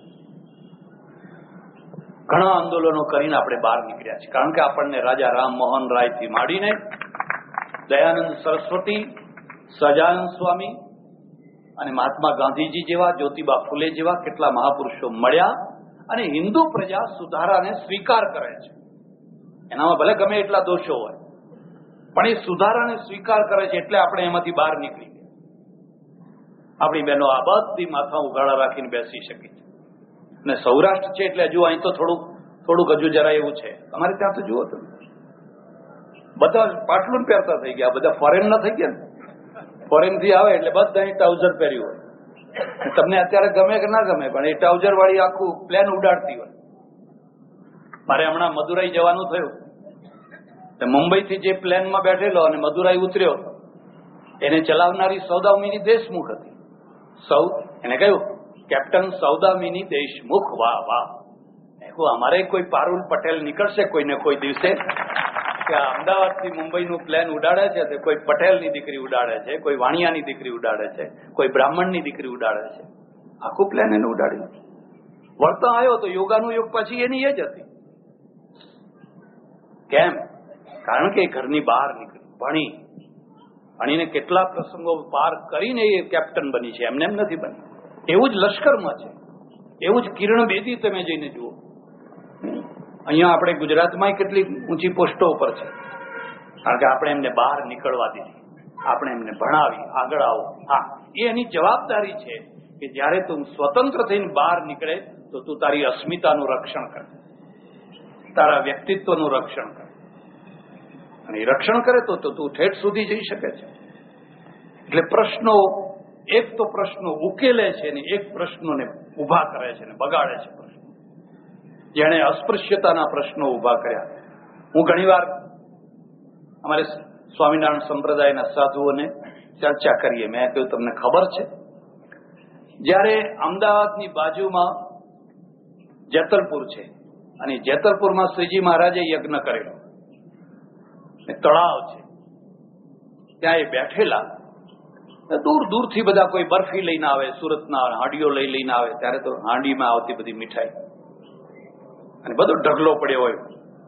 ઘણા આંદોલનો કરીને આપણે બહાર નીકળ્યા છીએ. કારણ કે આપણને રાજા રામ મોહન રાય થી માંડીને દયાનંદ સરસ્વતી, સહજાનંદ સ્વામી અને મહાત્મા ગાંધીજી જેવા, જ્યોતિબા ફૂલે જેવા કેટલા મહાપુરુષો મળ્યા, અને હિન્દુ પ્રજા સુધારાને સ્વીકાર કરે છે. એનામાં ભલે ગમે એટલા દોષો હોય, પણ એ સુધારાને સ્વીકાર કરે છે, એટલે આપણે એમાંથી બહાર નીકળી ગયા. આપણી બહેનો આ બધી માથા ઉગાડા રાખીને બેસી શકી છે. અને સૌરાષ્ટ્ર છે એટલે હજુ અહીં તો થોડુંક થોડુંક હજુ જરા એવું છે. અમારે ત્યાં તો જુઓ તમે, બધા પાટલું પહેરતા થઈ ગયા, બધા ફોરેન ના થઈ ગયા ને. ફોરેન થી આવે એટલે બધા અહીં ટ્રાઉઝર પહેર્યું હોય. તમને અત્યારે ગમે કે ના ગમે, પણ એ ટ્રાઉઝર વાળી આખું પ્લેન ઉડાડતી હોય. મારે હમણાં મદુરાઈ જવાનું થયું, મુંબઈ થી જે પ્લેનમાં બેઠેલો અને મદુરાઈ ઉતર્યો, એને ચલાવનારી સૌદામિની દેશમુખ હતી. સૌ એને કહ્યું, કેપ્ટન સૌદામિની દેશમુખ. વાહ વાહ. અમારે કોઈ પારુલ પટેલ નીકળશે કોઈને કોઈ દિવસે કે અમદાવાદ થી મુંબઈ નું પ્લેન ઉડાડે છે, તો કોઈ પટેલ ની દીકરી ઉડાડે છે, કોઈ વાણિયાની દીકરી ઉડાડે છે, કોઈ બ્રાહ્મણ ની દીકરી ઉડાડે છે. આખું પ્લેન એને ઉડાડ્યું. વળતા આવ્યો તો યોગાનું યુગ પછી એની એ જ હતી. કેમ? કારણ કે ઘરની બહાર નીકળી, ભણી, ભણીને કેટલા પ્રસંગો પાર કરીને એ કેપ્ટન બની છે. એમને એમ નથી બની. એવું જ લશ્કરમાં છે, એવું જ કિરણ બેદી તમે જઈને જુઓ. અહીંયા આપણે ગુજરાતમાં કેટલી ઊંચી પોસ્ટો ઉપર છે, કારણ કે આપણે એમને બહાર નીકળવા દીધી, આપણે એમને ભણાવી, આગળ આવો. હા, એ એની જવાબદારી છે કે જયારે તું સ્વતંત્ર થઈને બહાર નીકળે તો તું તારી અસ્મિતાનું રક્ષણ કર, તારા વ્યક્તિત્વનું રક્ષણ કર. અને એ રક્ષણ કરે તો તું ઠેઠ સુધી જઈ શકે છે. એટલે પ્રશ્નો, એક તો પ્રશ્નો ઉકેલે છે ને એક પ્રશ્નોને ઉભા કરે છે ને બગાડે છે. પ્રશ્નો જેણે અસ્પૃશ્યતાના પ્રશ્નો ઉભા કર્યા. હું ઘણીવાર અમારે સ્વામિનારાયણ સંપ્રદાયના સાધુઓને ચર્ચા કરીએ. મેં કહ્યું, તમને ખબર છે, જયારે અમદાવાદની બાજુમાં જેતલપુર છે, અને જેતલપુરમાં શ્રીજી મહારાજે યજ્ઞ કરેલો, તળાવ છે, ત્યાં એ બેઠેલા, દૂર દૂરથી બધા કોઈ બરફી લઈને આવે, સુરતના હાંડીઓ લઈ લઈને આવે. ત્યારે તો હાંડીમાં આવતી બધી મીઠાઈ અને બધો ઢગલો પડ્યો હોય.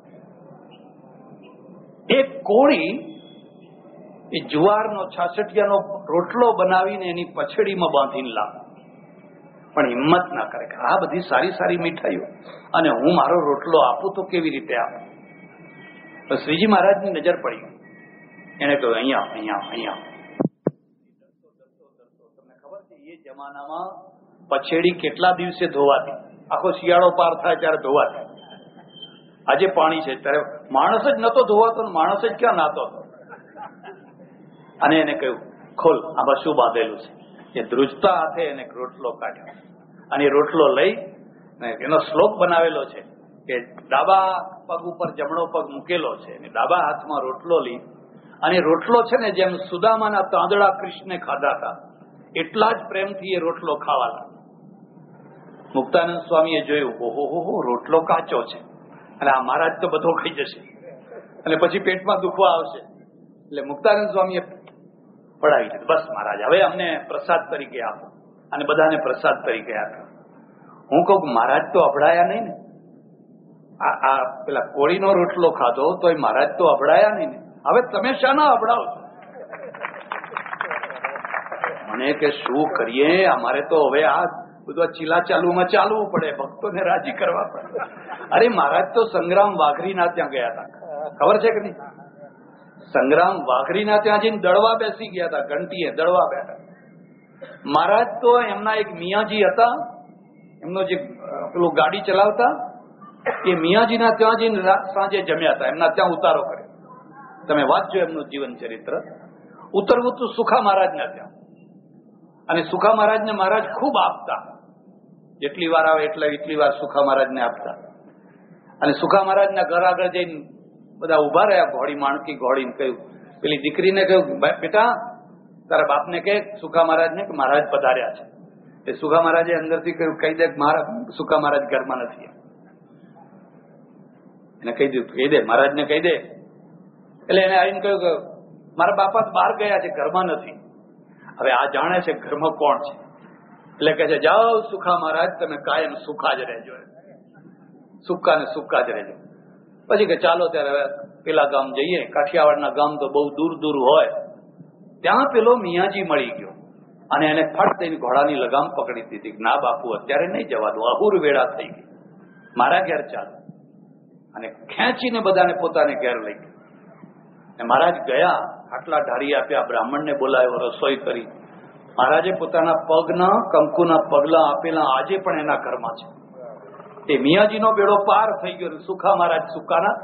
એક કોળી એ જુવારનો છાસઠિયાનો રોટલો બનાવીને એની પછડીમાં બાંધીને લાવે, પણ હિંમત ના કરે કે આ બધી સારી સારી મીઠાઈઓ અને હું મારો રોટલો આપું તો કેવી રીતે આપું. તો શ્રીજી મહારાજની નજર પડી. એને કહ્યું, અહીંયા અહીંયા અહીંયા. તમને ખબર છે, એ જમાનામાં પછેડી કેટલા દિવસે ધોવાતી, આખો શિયાળો પાર થાય ત્યારે ધોવાતી. આજે પાણી છે ત્યારે માણસ જ નતો ધોવાતો, માણસ જ ક્યાં નાતો હતો. અને એને કહ્યું, ખોલ, આમાં શું બાંધેલું છે? એ ધ્રુજતા હાથે એને રોટલો કાઢ્યો અને એ રોટલો લઈ એનો શ્લોક બનાવેલો છે કે ડાબા પગ ઉપર જમણો પગ મૂકેલો છે અને ડાબા હાથમાં રોટલો લઈ, અને રોટલો છે ને જેમ સુદામાના તાંદડા કૃષ્ણે ખાધા હતા એટલા જ પ્રેમથી એ રોટલો ખાવા લાગ્યો. મુક્તાનંદ સ્વામીએ જોયું, ઓહો હો, રોટલો કાચો છે અને આ મહારાજ તો બધો ખાઈ જશે અને પછી પેટમાં દુખવા આવશે. એટલે મુક્તાનંદ સ્વામીએ પડાવી દીધું, બસ મહારાજ હવે અમને પ્રસાદ તરીકે આપો, અને બધાને પ્રસાદ તરીકે આપ્યો. હું કહું, મહારાજ તો અભડાયા નહીં ને, આ આ પેલા કોળીનો રોટલો ખાધો તો એ મહારાજ તો અભડાયા નહીં ને, હવે તમે શાના અભડાવો છો? મને કે શું કરીએ, અમારે તો હવે આ બધું ચીલા ચાલુમાં ચાલવું પડે, ભક્તોને રાજી કરવા પડે. અરે મહારાજ તો સંગ્રામ વાઘરીના ત્યાં ગયા હતા, ખબર છે કે નહીં? સંગ્રામ વાઘરીના ત્યાં જઈને દળવા બેસી ગયા હતા, ઘંટીએ દળવા બેઠા. મહારાજ તો એમના એક મિયાજી હતા, એમનો જે પેલું ગાડી ચલાવતા, એ મિયાજીના ત્યાં જઈને સાંજે જમ્યા હતા, એમના ત્યાં ઉતારો કર્યો. તમે વાંચજો એમનું જીવન ચરિત્ર. ઉતરવું તું સુખા મહારાજના ત્યાં, અને સુખા મહારાજને મહારાજ ખૂબ આપતા, જેટલી વાર આવે એટલે એટલી વાર સુખા મહારાજને આપતા. અને સુખા મહારાજના ઘર આગળ જઈને બધા ઉભા રહ્યા, ઘોડી માણકી ઘોડીને કહ્યું, પેલી દીકરીને કહ્યું, બેટા તારા બાપને કે સુખા મહારાજને કે મહારાજ પધાર્યા છે. એ સુખા મહારાજે અંદરથી કહ્યું, કહી દે મહારાજ, સુખા મહારાજ ઘરમાં નથી. એને કહી દીધું, કહી દે મહારાજને કહી દે. એટલે એને આવીને કહ્યું કે મારા બાપા બહાર ગયા છે, ઘરમાં નથી. હવે આ જાણે છે ઘરમાં કોણ છે, એટલે કહે છે, જાઓ સુખા મહારાજ, તમે કાયમ સુખા જ રહેજો, સુખા ને સુખા જ રહેજો. પછી કે ચાલો ત્યારે પેલા ગામ જઈએ. કાઠિયાવાડના ગામ તો બહુ દૂર દૂર હોય. ત્યાં પેલો મિયાજી મળી ગયો અને એને ફટ દઈને ઘોડાની લગામ પકડી દીધી. ના બાપુ, અત્યારે નહીં જવાનું, અહુર વેળા થઈ ગઈ, મારા ઘેર ચાલો. અને ખેંચીને બધાને પોતાને ઘેર લઈ ગયો. મહારાજ ગયા, આટલા ઢાળી આપ્યા, બ્રાહ્મણને બોલાવ્યો, રસોઈ કરી. મહારાજે પોતાના પગના કંકુના પગલા આપેલા આજે પણ એના ઘરમાં છે. તે મિયાજીનો બેડો પાર થઈ ગયો. સુખા મહારાજ સુકાના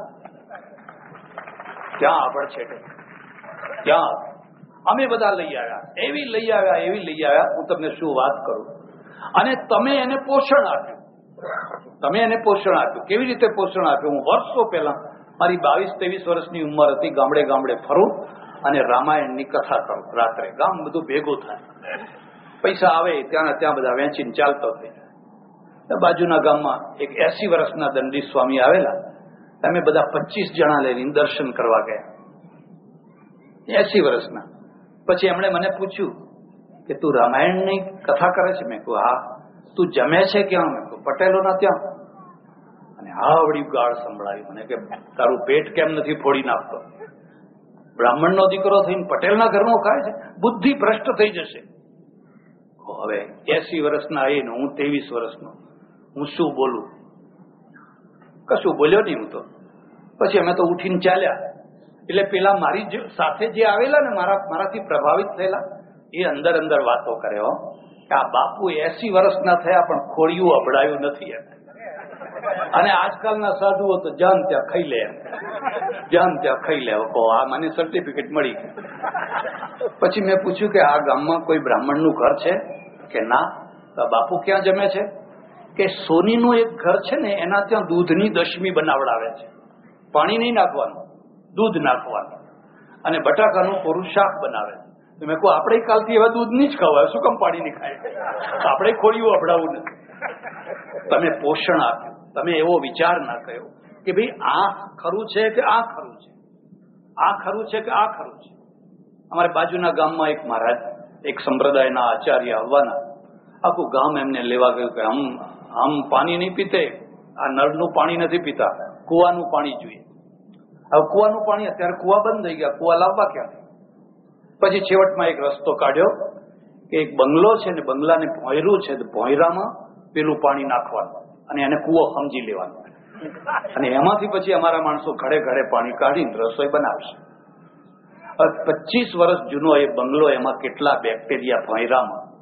ક્યાં આગળ છે, ક્યાં અમે બધા લઈ આવ્યા, એવી લઈ આવ્યા, એવી લઈ આવ્યા. હું તમને શું વાત કરું. અને તમે એને પોષણ આપ્યું, તમે એને પોષણ આપ્યું. કેવી રીતે પોષણ આપ્યું? હું વર્ષો પહેલા, મારી બાવીસ ત્રેવીસ વર્ષની ઉંમર હતી, ગામડે ગામડે ફરું અને રામાયણની કથા કરું. રાત્રે ગામ બધું ભેગું થાય, પૈસા આવે ત્યાં ત્યાં બધા વેચીને ચાલતો થઈ જાય. બાજુના ગામમાં એક એસી વર્ષના દંડી સ્વામી આવેલા, અમે બધા પચીસ જણા લઈને દર્શન કરવા ગયા, એસી વર્ષના. પછી એમણે મને પૂછ્યું કે તું રામાયણની કથા કરે છે? મેં કહ્યું હા. તું જમે છે ક્યાં? મેં કહ્યું પટેલોના ત્યાં. અને આવડી ગાળ સંભળાવી મને કે તારું પેટ કેમ નથી ફોડી નાખતો? બ્રાહ્મણનો દીકરો થઈને પટેલના ઘરમાં ખાય છે, બુદ્ધિ ભ્રષ્ટ થઈ જશે. હવે એસી વર્ષના એ ને હું ત્રેવીસ વર્ષનો, હું શું બોલું? કશું બોલ્યો નહીં હું તો. પછી અમે તો ઉઠીને ચાલ્યા. એટલે પેલા મારી સાથે જે આવેલા ને, મારા મારાથી પ્રભાવિત થયેલા, એ અંદર અંદર વાતો કરે હો કે આ બાપુ એસી વર્ષના થયા પણ ખોડિયું અભડાયું નથી એમ. અને આજકાલના સાધુઓ તો જાન ત્યાં ખાઈ લે, જાન ત્યાં ખાઈ લે. કહો આ મને સર્ટિફિકેટ મળી ગયું. પછી મેં પૂછ્યું કે આ ગામમાં કોઈ બ્રાહ્મણનું ઘર છે? કે ના. તો બાપુ ક્યાં જમે છે? કે સોનીનું એક ઘર છે ને, એના ત્યાં દૂધની દશમી બનાવડાવે છે. પાણી નહીં નાખવાનું, દૂધ નાખવાનું, અને બટાકાનું કોરું શાક બનાવે. મેં કહું આપણે કાલથી હવે દૂધ નહીં જ ખવાય, શું કામ પાણી નહીં ખાય? આપણે ખોડિયું અભડાવું નથી. તમે પોષણ આપ્યું, તમે એવો વિચાર ના કર્યો કે ભાઈ આ ખરું છે કે આ ખરું છે, આ ખરું છે કે આ ખરું છે. અમારે બાજુના ગામમાં એક મહારાજ, એક સંપ્રદાયના આચાર્ય આવવાના, આખું ગામ એમને લેવા ગયું કે હમ હમ પાણી નહીં પીતે, આ નળનું પાણી નથી પીતા, કુવાનું પાણી જોઈએ. હવે કુવાનું પાણી, અત્યારે કુવા બંધ થઈ ગયા, કુવા લાવવા ક્યાં? પછી છેવટમાં એક રસ્તો કાઢ્યો કે એક બંગલો છે ને, બંગલાને ભોંયરું છે, ભોંયરામાં પેલું પાણી નાખવાનું અને એને કુવો સમજી લેવાનો, અને એમાંથી પછી અમારા માણસો ઘડે ઘડે પાણી કાઢીને રસોઈ બનાવશે. પચીસ વર્ષ જૂનો એ બંગલો, એમાં કેટલા બેક્ટેરિયા ભોંયરામાં,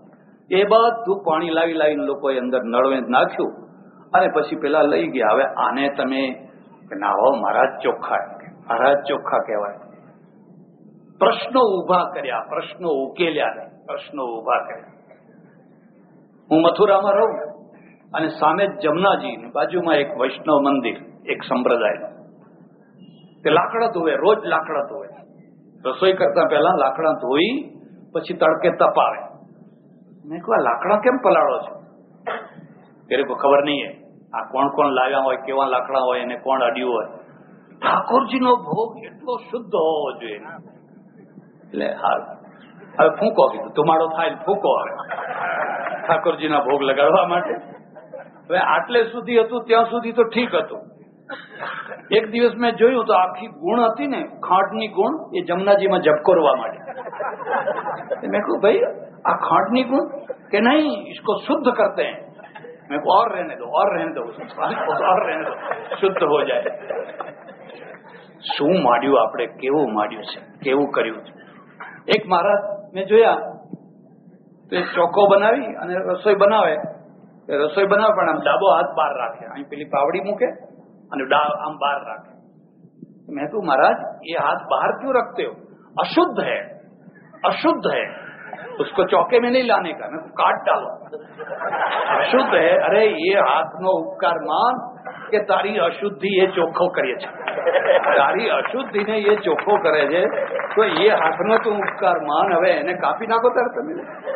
એ બધું પાણી લાવી લાવીને લોકોએ અંદર નળવે નાખ્યું અને પછી પેલા લઈ ગયા. હવે આને તમે નાહો મહારાજ ચોખ્ખા, મહારાજ ચોખ્ખા કહેવાય. પ્રશ્નો ઉભા કર્યા, પ્રશ્નો ઉકેલ્યા, પ્રશ્નો ઉભા કર્યા. હું મથુરામાં રહું અને સામે જમનાજી બાજુમાં એક વૈષ્ણવ મંદિર, એક સંપ્રદાય, તે લાકડા ધોવે, રોજ લાકડા ધોવે. રસોઈ કરતા પહેલા લાકડા ધોઈ પછી તડકે તપાવે. મેં કહ્યું લાકડા કેમ પલાળો છો? ત્યારે કોઈ ખબર નહીં હે આ કોણ કોણ લાવ્યા હોય, કેવા લાકડા હોય અને કોણ અડ્યું હોય. ઠાકોરજીનો ભોગ એટલો શુદ્ધ હોવો જોઈએ. એટલે હાલ હવે ફૂંકો કીધું, ધુમાડો થાય ફૂંકો. હવે ઠાકોરજીના ભોગ લગાડવા માટે હવે આટલે સુધી હતું ત્યાં સુધી તો ઠીક હતું. એક દિવસ મેં જોયું તો આખી ગુણ હતી ને, ખાંડની ગુણ, એ જમનાજીમાં ઝબકોરવા માટે. મેં કહ્યું ભાઈ આ ખાંડની ગુણ કે નહીં, इसको शुद्ध करते हैं. मैं को और रहने दो, और रहने दो, और रहने दो, શુદ્ધ हो जाए. શું માંડ્યું આપણે, કેવું માંડ્યું છે, કેવું કર્યું છે. એક મહારાજ મેં જોયા તો ચોખ્ખો બનાવી અને રસોઈ બનાવે, રસોઈ બનાવે પણ આમ ડાબો હાથ બહાર રાખે, અહીં પેલી પાવડી મૂકે અને આમ બહાર રાખે. मैं तो महाराज ये हाथ बाहर क्यों रखते हो? अशुद्ध है, अशुद्ध है, उसको चौके में नहीं लाने का, मैं काट डालो. अशुद्ध है. अरे ये हाथ नो उपकार मान કે તારી અશુદ્ધિ એ ચોખ્ખો કરે છે, તારી અશુદ્ધિ ને એ ચોખ્ખો કરે છે, તો એ હાથનો તો ઉપકાર માન. હવે એને કાપી નાખો ત્યારે તમે.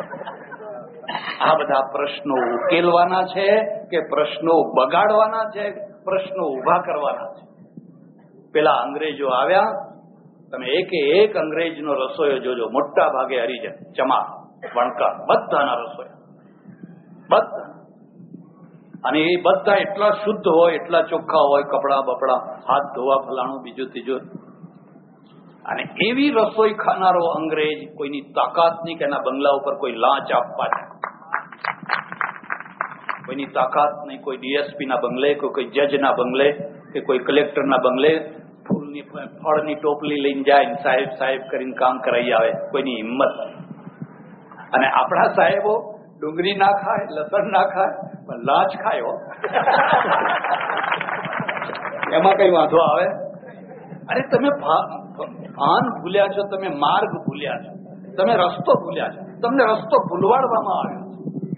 આ બધા પ્રશ્નો ઉકેલવાના છે કે પ્રશ્નો બગાડવાના છે, પ્રશ્નો ઉભા કરવાના છે. પેલા અંગ્રેજો આવ્યા, તમે એકે એક અંગ્રેજનો રસોઈયો જોજો, મોટા ભાગે હરિજન, ચમાર, વણકર, બધાના રસોયા, બધા. અને એ બધા એટલા શુદ્ધ હોય, એટલા ચોખ્ખા હોય, કપડા બપડા, હાથ ધોવા, ફલાણું બીજું ત્રીજું. અને એવી રસોઈ ખાનારો અંગ્રેજ કોઈની તાકાત નહીં કે એના બંગલા ઉપર કોઈ લાંચ આપવા છે, કોઈની તાકાત નહીં. કોઈ ડીએસપી ના બંગલે, કોઈ જજ ના બંગલે કે કોઈ કલેક્ટર ના બંગલે ફૂલની ફળની ટોપલી લઈને જાય, સાહેબ સાહેબ કરીને કામ કરાવી આવે, કોઈની હિંમત. અને આપણા સાહેબો ડુંગળી ના ખાય, લસણ ના ખાય, પણ લાંચ ખાયો, એમાં કઈ વાંધો આવે? અરે તમે ભાન ભૂલ્યા છો, તમે માર્ગ ભૂલ્યા છો, તમે રસ્તો ભૂલ્યા છો, તમને રસ્તો ભૂલવાડવામાં આવ્યો છે.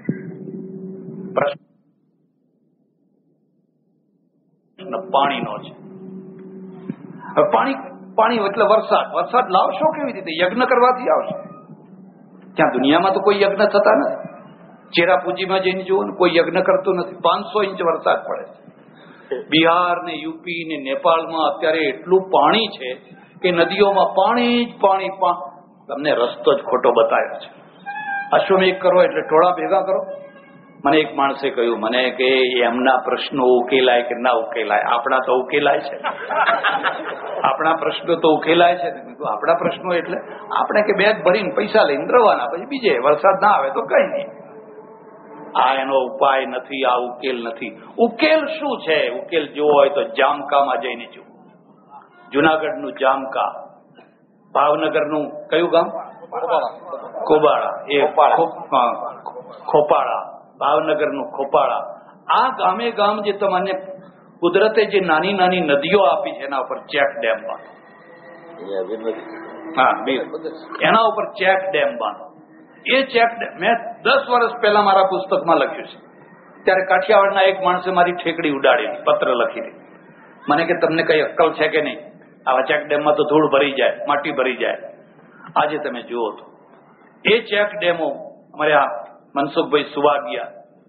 પ્રશ્ન પાણીનો છે. હવે પાણી પાણી એટલે વરસાદ. વરસાદ લાવશો કેવી રીતે? યજ્ઞ કરવાથી આવશે. ત્યાં દુનિયામાં તો કોઈ યજ્ઞ થતા નથી. ચેરાપુંજીમાં જઈને જુઓ ને, કોઈ યજ્ઞ કરતું નથી. પાંચસો ઇંચ વરસાદ પડે છે. બિહાર ને યુપી ને નેપાળમાં અત્યારે એટલું પાણી છે કે નદીઓમાં પાણી જ પાણી. તમને રસ્તો જ ખોટો બતાવ્યો છે. અશ્વમેઘ કરો એટલે ટોળા ભેગા કરો. મને એક માણસે કહ્યું, મને કે એમના પ્રશ્નો ઉકેલાય કે ના ઉકેલાય, આપણા તો ઉકેલાય છે, આપણા પ્રશ્નો તો ઉકેલાય છે. આપણા પ્રશ્નો એટલે આપણે કે બેગ ભરીને પૈસા લઈને રવાના, પછી બીજે વરસાદ ના આવે તો કઈ નહીં. આ એનો ઉપાય નથી, આ ઉકેલ નથી. ઉકેલ શું છે? ઉકેલ જોવો હોય તો જામકામાં જઈને જુઓ. જુનાગઢનું જામકા, ભાવનગરનું કયું ગામ? કોબાળા. એ ખોપાળા, ભાવનગરનું ખોપાળા. આ ગામે ગામ જે તમને કુદરતે જે નાની નાની નદીઓ આપી છે એના ઉપર ચેક ડેમ બાંધો. હા, એના ઉપર ચેક ડેમ બાંધો. એ ચેક ડેમ મેં દસ વર્ષ પહેલા મારા પુસ્તકમાં લખ્યું છે. ત્યારે કાઠિયાવાડના એક માણસે મારી ઠેકડી ઉડાડેલી, પત્ર લખીને. મને કે તમને કઈ અક્કલ છે કે નહીં? આવા ચેક ડેમમાં તો ધૂળ ભરી જાય, માટી ભરી જાય. આજે તમે જુઓ તો એ ચેક ડેમો અમારે આ મનસુખભાઈ સુવાગિયા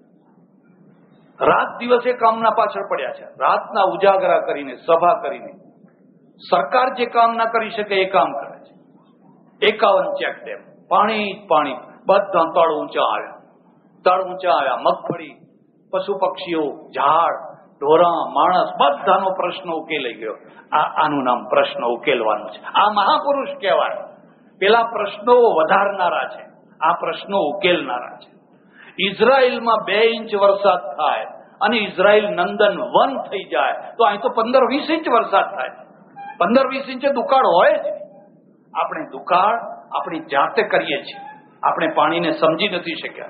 રાત દિવસે કામના પાછળ પડ્યા છે. રાતના ઉજાગરા કરીને, સભા કરીને સરકાર જે કામ ના કરી શકે એ કામ કરે છે. એકાવન ચેક ડેમ, પાણી પાણી, બધા તળ ઊંચા આવ્યા, તળ ઊંચા આવ્યા. મગફળી, પશુ પક્ષીઓ, ઝાડ, ઢોરા, માણસ, બધાનો પ્રશ્ન ઉકેલાઈ ગયો. આ આનું નામ પ્રશ્ન ઉકેલવાનું છે. આ મહાપુરુષ કહેવાય. પેલા પ્રશ્નો વધારનારા છે, આ પ્રશ્નો ઉકેલનારા છે. ઇઝરાયલમાં બે ઇંચ વરસાદ થાય અને ઇઝરાયલ નંદન વન થઈ જાય તો અહીં તો પંદર વીસ ઇંચ વરસાદ થાય. પંદર વીસ ઇંચે દુકાળ હોય જ. આપણે દુકાળ આપણી જાતે કરીએ છીએ. આપણે પાણીને સમજી નથી શક્યા.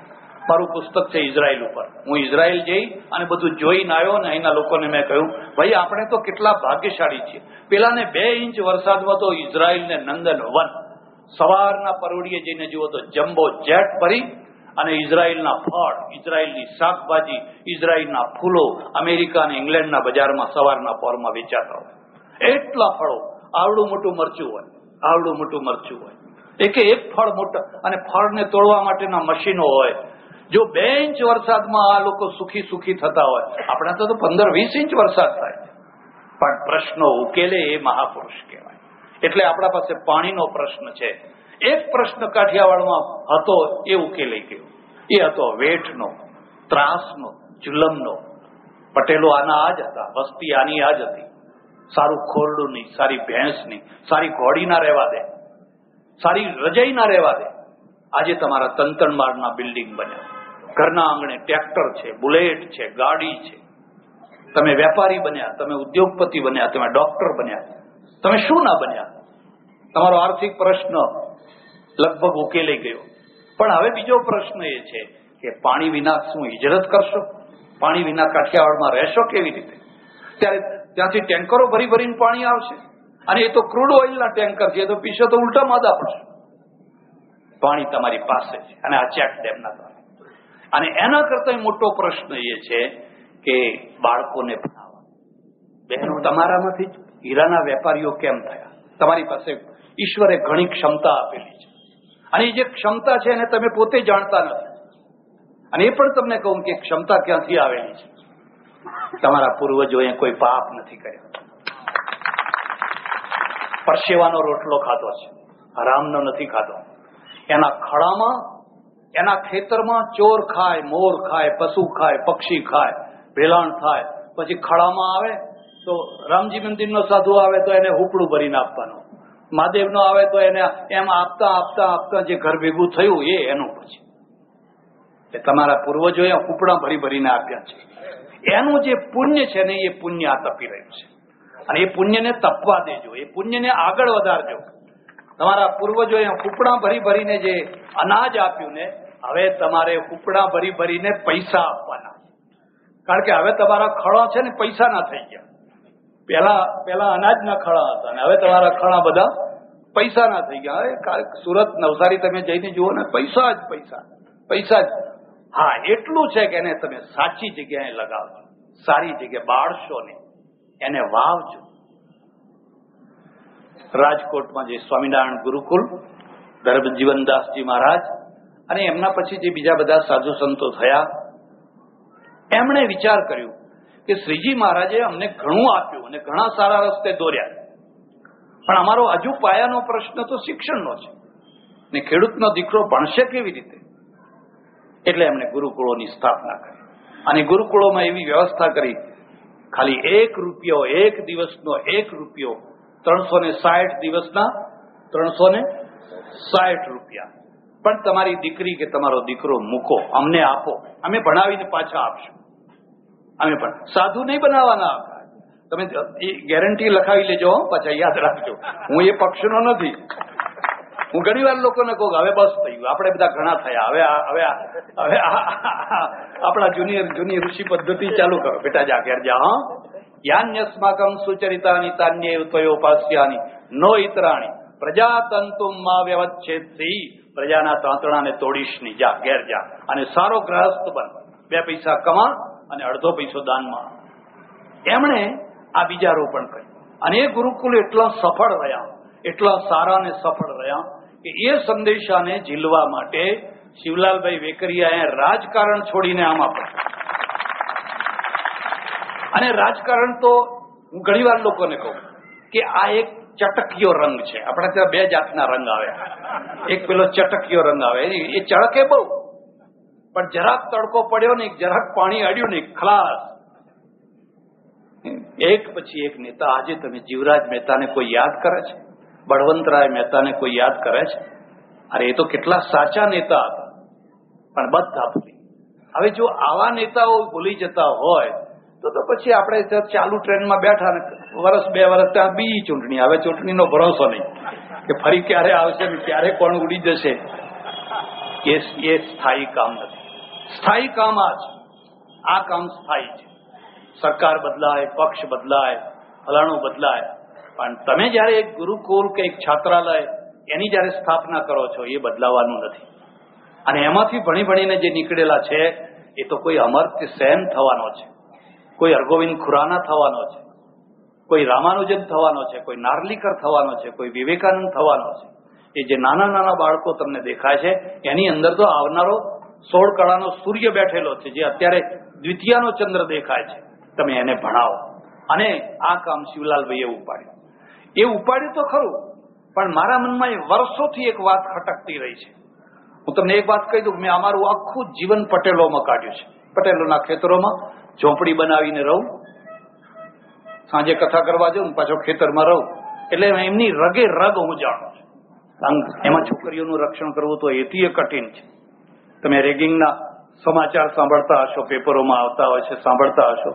મારું પુસ્તક છે ઇઝરાયલ ઉપર. હું ઇઝરાયલ જઈ અને બધું જોઈને આવ્યો અને અહીંના લોકોને મેં કહ્યું, ભાઈ આપણે તો કેટલા ભાગ્યશાળી છીએ. પેલાને બે ઇંચ વરસાદમાં તો ઇઝરાયલ ને નંદન વન, સવારના પરોડીએ જઈને જુઓ તો જમ્બો જેટ ભરી અને ઇઝરાયલના ફળ, ઇઝરાયલની શાકભાજી, ઇઝરાયલના ફૂલો અમેરિકા અને ઇંગ્લેન્ડના બજારમાં સવારના પોરમાં વેચાતા હોય. એટલા ફળો, આવડું મોટું મરચું હોય, આવડું મોટું મરચું હોય, એકે એક ફળ મોટા, અને ફળને તોડવા માટેના મશીનો હોય. જો બે ઇંચ વરસાદમાં આ લોકો સુખી સુખી થતા હોય, આપણે તો પંદર વીસ ઇંચ વરસાદ થાય, પણ પ્રશ્નો ઉકેલે એ મહાપુરુષ કહેવાય. એટલે આપણા પાસે પાણીનો પ્રશ્ન છે. એક પ્રશ્ન કાઠિયાવાડમાં હતો, એ ઉકેલાઈ ગયો. એ હતો વેઠનો, ત્રાસનો, જુલમનો. પટેલો આના આ જ હતા, વસ્તી આની આ જ હતી. સારું ખોરડું નહીં, સારી ભેંસ નહીં, સારી ઘોડી ના રહેવા દે, સારી રજાઈ ના રહેવા દે. આજે તમારા તંતણ માળના બિલ્ડિંગ બન્યા, ઘરના આંગણે ટ્રેક્ટર છે, બુલેટ છે, ગાડી છે. તમે વેપારી બન્યા, તમે ઉદ્યોગપતિ બન્યા, તમે ડોક્ટર બન્યા, તમે શું ના બન્યા? તમારો આર્થિક પ્રશ્ન લગભગ ઉકેલાઈ ગયો. પણ હવે બીજો પ્રશ્ન એ છે કે પાણી વિના શું હિજરત કરશો? પાણી વિના કાઠિયાવાડમાં રહેશો કેવી રીતે? ત્યારે ત્યાંથી ટેન્કરો ભરી ભરીને પાણી આવશે, અને એ તો ક્રૂડ ઓઇલના ટેન્કર છે, એ તો પીશો તો ઉલટા માદા પડશે. પાણી તમારી પાસે છે, અને આ ચેક ડેમના દ્વારા. અને એના કરતા મોટો પ્રશ્ન એ છે કે બાળકોને ભણાવવા. બહેનો, તમારામાંથી હીરાના વેપારીઓ કેમ થયા? તમારી પાસે ઈશ્વરે ઘણી ક્ષમતા આપેલી છે, અને એ જે ક્ષમતા છે એને તમે પોતે જાણતા નથી. અને એ પણ તમને કહું કે ક્ષમતા ક્યાંથી આવેલી છે. તમારા પૂર્વજોએ કોઈ પાપ નથી કર્યો, પરસેવાનો રોટલો ખાધો છે, હરામનો નથી ખાધો. એના ખળામાં, એના ખેતરમાં ચોર ખાય, મોર ખાય, પશુ ખાય, પક્ષી ખાય, ભેલાણ થાય. પછી ખળામાં આવે તો રામજી મંદિરનો સાધુ આવે તો એને હુપડું ભરીને આપવાનું, મહાદેવનો આવે તો એને એમ આપતા આપતા આપતા જે ઘર ભેગું થયું એ એનું. પછી તમારા પૂર્વજોએ હુપડા ભરી ભરીને આપ્યા છે. એનું જે પુણ્ય છે ને, એ પુણ્ય આ તપી રહ્યું છે, અને એ પુણ્યને તપવા દેજો, એ પુણ્યને આગળ વધારજો. તમારા પૂર્વજોએ હુપડા ભરી ભરીને જે અનાજ આપ્યું ને, હવે તમારે હુપડા ભરી ભરીને પૈસા આપવાના. કારણ કે હવે તમારા ખળા છે ને પૈસા ના થઈ ગયા. પેલા પેલા અનાજના ખળા હતા, અને હવે તમારા ખળા બધા પૈસા ના થઈ ગયા. હવે સુરત, નવસારી તમે જઈને જુઓ ને, પૈસા જ પૈસા, પૈસા જ. હા, એટલું છે કે એને તમે સાચી જગ્યાએ લગાવજો, સારી જગ્યાએ બાળશો ને, એને વાવજો. રાજકોટમાં જે સ્વામિનારાયણ ગુરુકુલ, ધર્મજીવનદાસજી મહારાજ અને એમના પછી જે બીજા બધા સાધુ સંતો થયા, એમણે વિચાર કર્યું કે શ્રીજી મહારાજે અમને ઘણું આપ્યું અને ઘણા સારા રસ્તે દોર્યા, પણ અમારો હજુ પાયાનો પ્રશ્ન તો શિક્ષણનો છે ને ખેડૂતનો દીકરો ભણશે કેવી રીતે? એટલે એમણે ગુરુકુળોની સ્થાપના કરી, અને ગુરુકુળોમાં એવી વ્યવસ્થા કરી, ખાલી એક રૂપિયો, એક દિવસનો એક રૂપિયો, ત્રણસો ને સાઠ દિવસના ત્રણસો ને સાઠ રૂપિયા. પણ તમારી દીકરી કે તમારો દીકરો મૂકો, અમને આપો, અમે ભણાવીને પાછા આપશું. અમે પણ સાધુ નહીં બનાવવાના. તમે એ ગેરંટી લખાવી લેજો, પાછા યાદ રાખજો, હું એ પક્ષનો નથી. હું ઘણી વાર લોકોને કહું હવે બસ થયું, આપણે બધા ઘણા થયા, હવે હવે હવે આપણા જૂની જૂની ઋષિ પદ્ધતિ ચાલુ કરો. બેટા જા ઘેર જા. હા, યાન્યસ્માકમ સુચરિતાની તાન્યે ત્વયોપાસ્યાની નો ઇતરાણી પ્રજાતંતુમ માં વ્યવચ્છેદથી. પ્રજાના તાંતણાને તોડીશ નહીં, જા ઘેર જા, અને સારો ગ્રહસ્થ બન, બે પૈસા કમા અને અડધો પૈસો દાનમાં. એમણે આ બીજારોપણ કર્યું, અને એ ગુરુકુલ એટલા સફળ રહ્યા, એટલા સારા ને સફળ રહ્યા કે એ સંદેશાને ઝીલવા માટે શિવલાલભાઈ વેકરિયાએ રાજકારણ છોડીને આમાં પડ્યા. અને રાજકારણ તો હું ઘણી વાર લોકોને કહું કે આ એક ચટકિયો રંગ છે. આપણે ત્યાં બે જાતના રંગ આવે, એક પેલો ચટકિયો રંગ આવે, એ ચળકે બહુ, પણ જરાક તડકો પડ્યો ને, જરાક પાણી અડ્યું ને, ખલાસ. એક પછી એક નેતા. આજે તમે જીવરાજ મહેતાને કોઈ યાદ કરે છે? બળવંતરાય મહેતાને કોઈ યાદ કરે છે? અરે એ તો કેટલા સાચા નેતા હતા, પણ બધા ભૂલી. હવે જો આવા નેતાઓ ભૂલી જતા હોય તો તો પછી આપણે ચાલુ ટ્રેનમાં બેઠા ને વર્ષ બે વર્ષ ત્યાં બી ચૂંટણી, હવે ચૂંટણીનો ભરોસો નહીં કે ફરી ક્યારે આવશે ને ક્યારે કોણ ઉડી જશે. એ સ્થાયી કામ નથી. સ્થાયી કામ આ છે, આ કામ સ્થાયી છે. સરકાર બદલાય, પક્ષ બદલાય, ફલાણું બદલાય, પણ તમે જયારે એક ગુરુકુળ કે એક છાત્રાલય એની જયારે સ્થાપના કરો છો એ બદલાવાનું નથી. અને એમાંથી ભણી ભણીને જે નીકળેલા છે એ તો કોઈ અમર્ત્ય સેન થવાનો છે, કોઈ અરગોવિંદ ખુરાના થવાનો છે, કોઈ રામાનુજન થવાનો છે, કોઈ નાર્લીકર થવાનો છે, કોઈ વિવેકાનંદ થવાનો છે. એ જે નાના નાના બાળકો તમને દેખાય છે એની અંદર તો આવનારો સોળ કળાનો સૂર્ય બેઠેલો છે, જે અત્યારે દ્વિતીયાનો ચંદ્ર દેખાય છે. તમે એને ભણાવો. અને આ કામ શિવલાલભાઈએ ઉપાડ્યું. એ ઉપાડ્યું તો ખરું, પણ મારા મનમાં એ વર્ષોથી એક વાત ખટકતી રહી છે. હું તમને એક વાત કહી દઉં, મેં અમારું આખું જીવન પટેલોમાં કાઢ્યું છે. પટેલોના ખેતરોમાં ઝોપડી બનાવીને રહું, સાંજે કથા કરવા જાઉં, પાછો ખેતરમાં રહું, એટલે એમની રગે રગ હું જાણું છું. એમાં છોકરીઓનું રક્ષણ કરવું તો એથી કઠિન છે. તમે રેગિંગના સમાચાર સાંભળતા હશો, પેપરોમાં આવતા હોય છે, સાંભળતા હશો.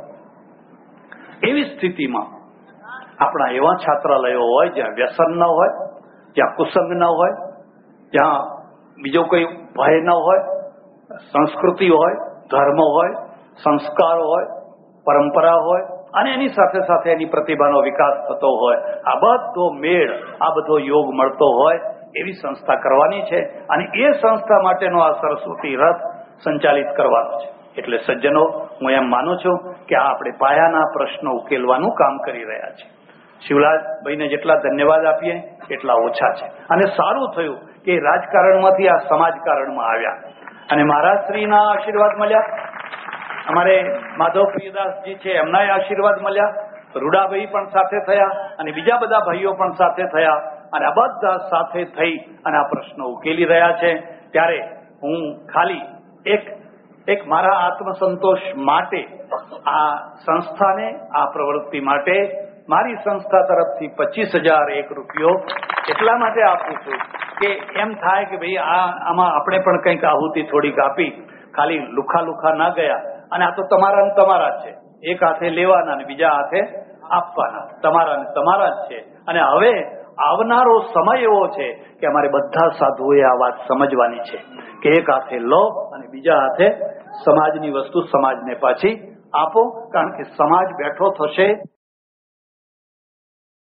એવી સ્થિતિમાં આપણા એવા છાત્રાલયો હોય જ્યાં વ્યસન ન હોય, જ્યાં કુસંગ ન હોય, જ્યાં બીજો કોઈ ભય ન હોય, સંસ્કૃતિ હોય, ધર્મ હોય, સંસ્કારો હોય, પરંપરા હોય, અને એની સાથે સાથે એની પ્રતિભાનો વિકાસ થતો હોય, આ બધો મેળ, આ બધો યોગ મળતો હોય એવી સંસ્થા કરવાની છે. અને એ સંસ્થા માટેનો આ સરસ્વતી રથ સંચાલિત કરવાનો છે. એટલે સજ્જનો, હું એમ માનું છું કે આ આપણે પાયાના પ્રશ્નો ઉકેલવાનું કામ કરી રહ્યા છીએ. શિવલાલભાઈને જેટલા ધન્યવાદ આપીએ એટલા ઓછા છે. અને સારું થયું કે રાજકારણમાંથી આ સમાજકારણમાં આવ્યા અને મહારાજશ્રીના આશીર્વાદ મળ્યા, અમારે માધવ પ્રિયદાસજી છે એમના આશીર્વાદ મળ્યા, રૂડાભાઈ પણ સાથે થયા અને બીજા બધા ભાઈઓ પણ સાથે થયા, અને આ બધા સાથે થઈ અને આ પ્રશ્નો ઉકેલી રહ્યા છે. ત્યારે હું ખાલી એક એક મારા આત્મસંતોષ માટે આ સંસ્થાને, આ પ્રવૃત્તિ માટે મારી સંસ્થા તરફથી પચીસ હજાર એક રૂપિયો એટલા માટે આપું છું કે એમ થાય કે ભાઈ આ આમાં આપણે પણ કંઈક આહુતિ થોડીક આપી, ખાલી લુખા લુખા ના ગયા. અને આ તો તમારા ને તમારા જ છે, એક હાથે લેવાના અને બીજા હાથે આપવાના, તમારા ને તમારા જ છે. અને હવે આવનારો સમય એવો છે કે અમારે બધા સાધુઓએ આ વાત સમજવાની છે કે એક હાથે લો અને બીજા હાથે સમાજની વસ્તુ સમાજને પાછી આપો, કારણ કે સમાજ બેઠો થશે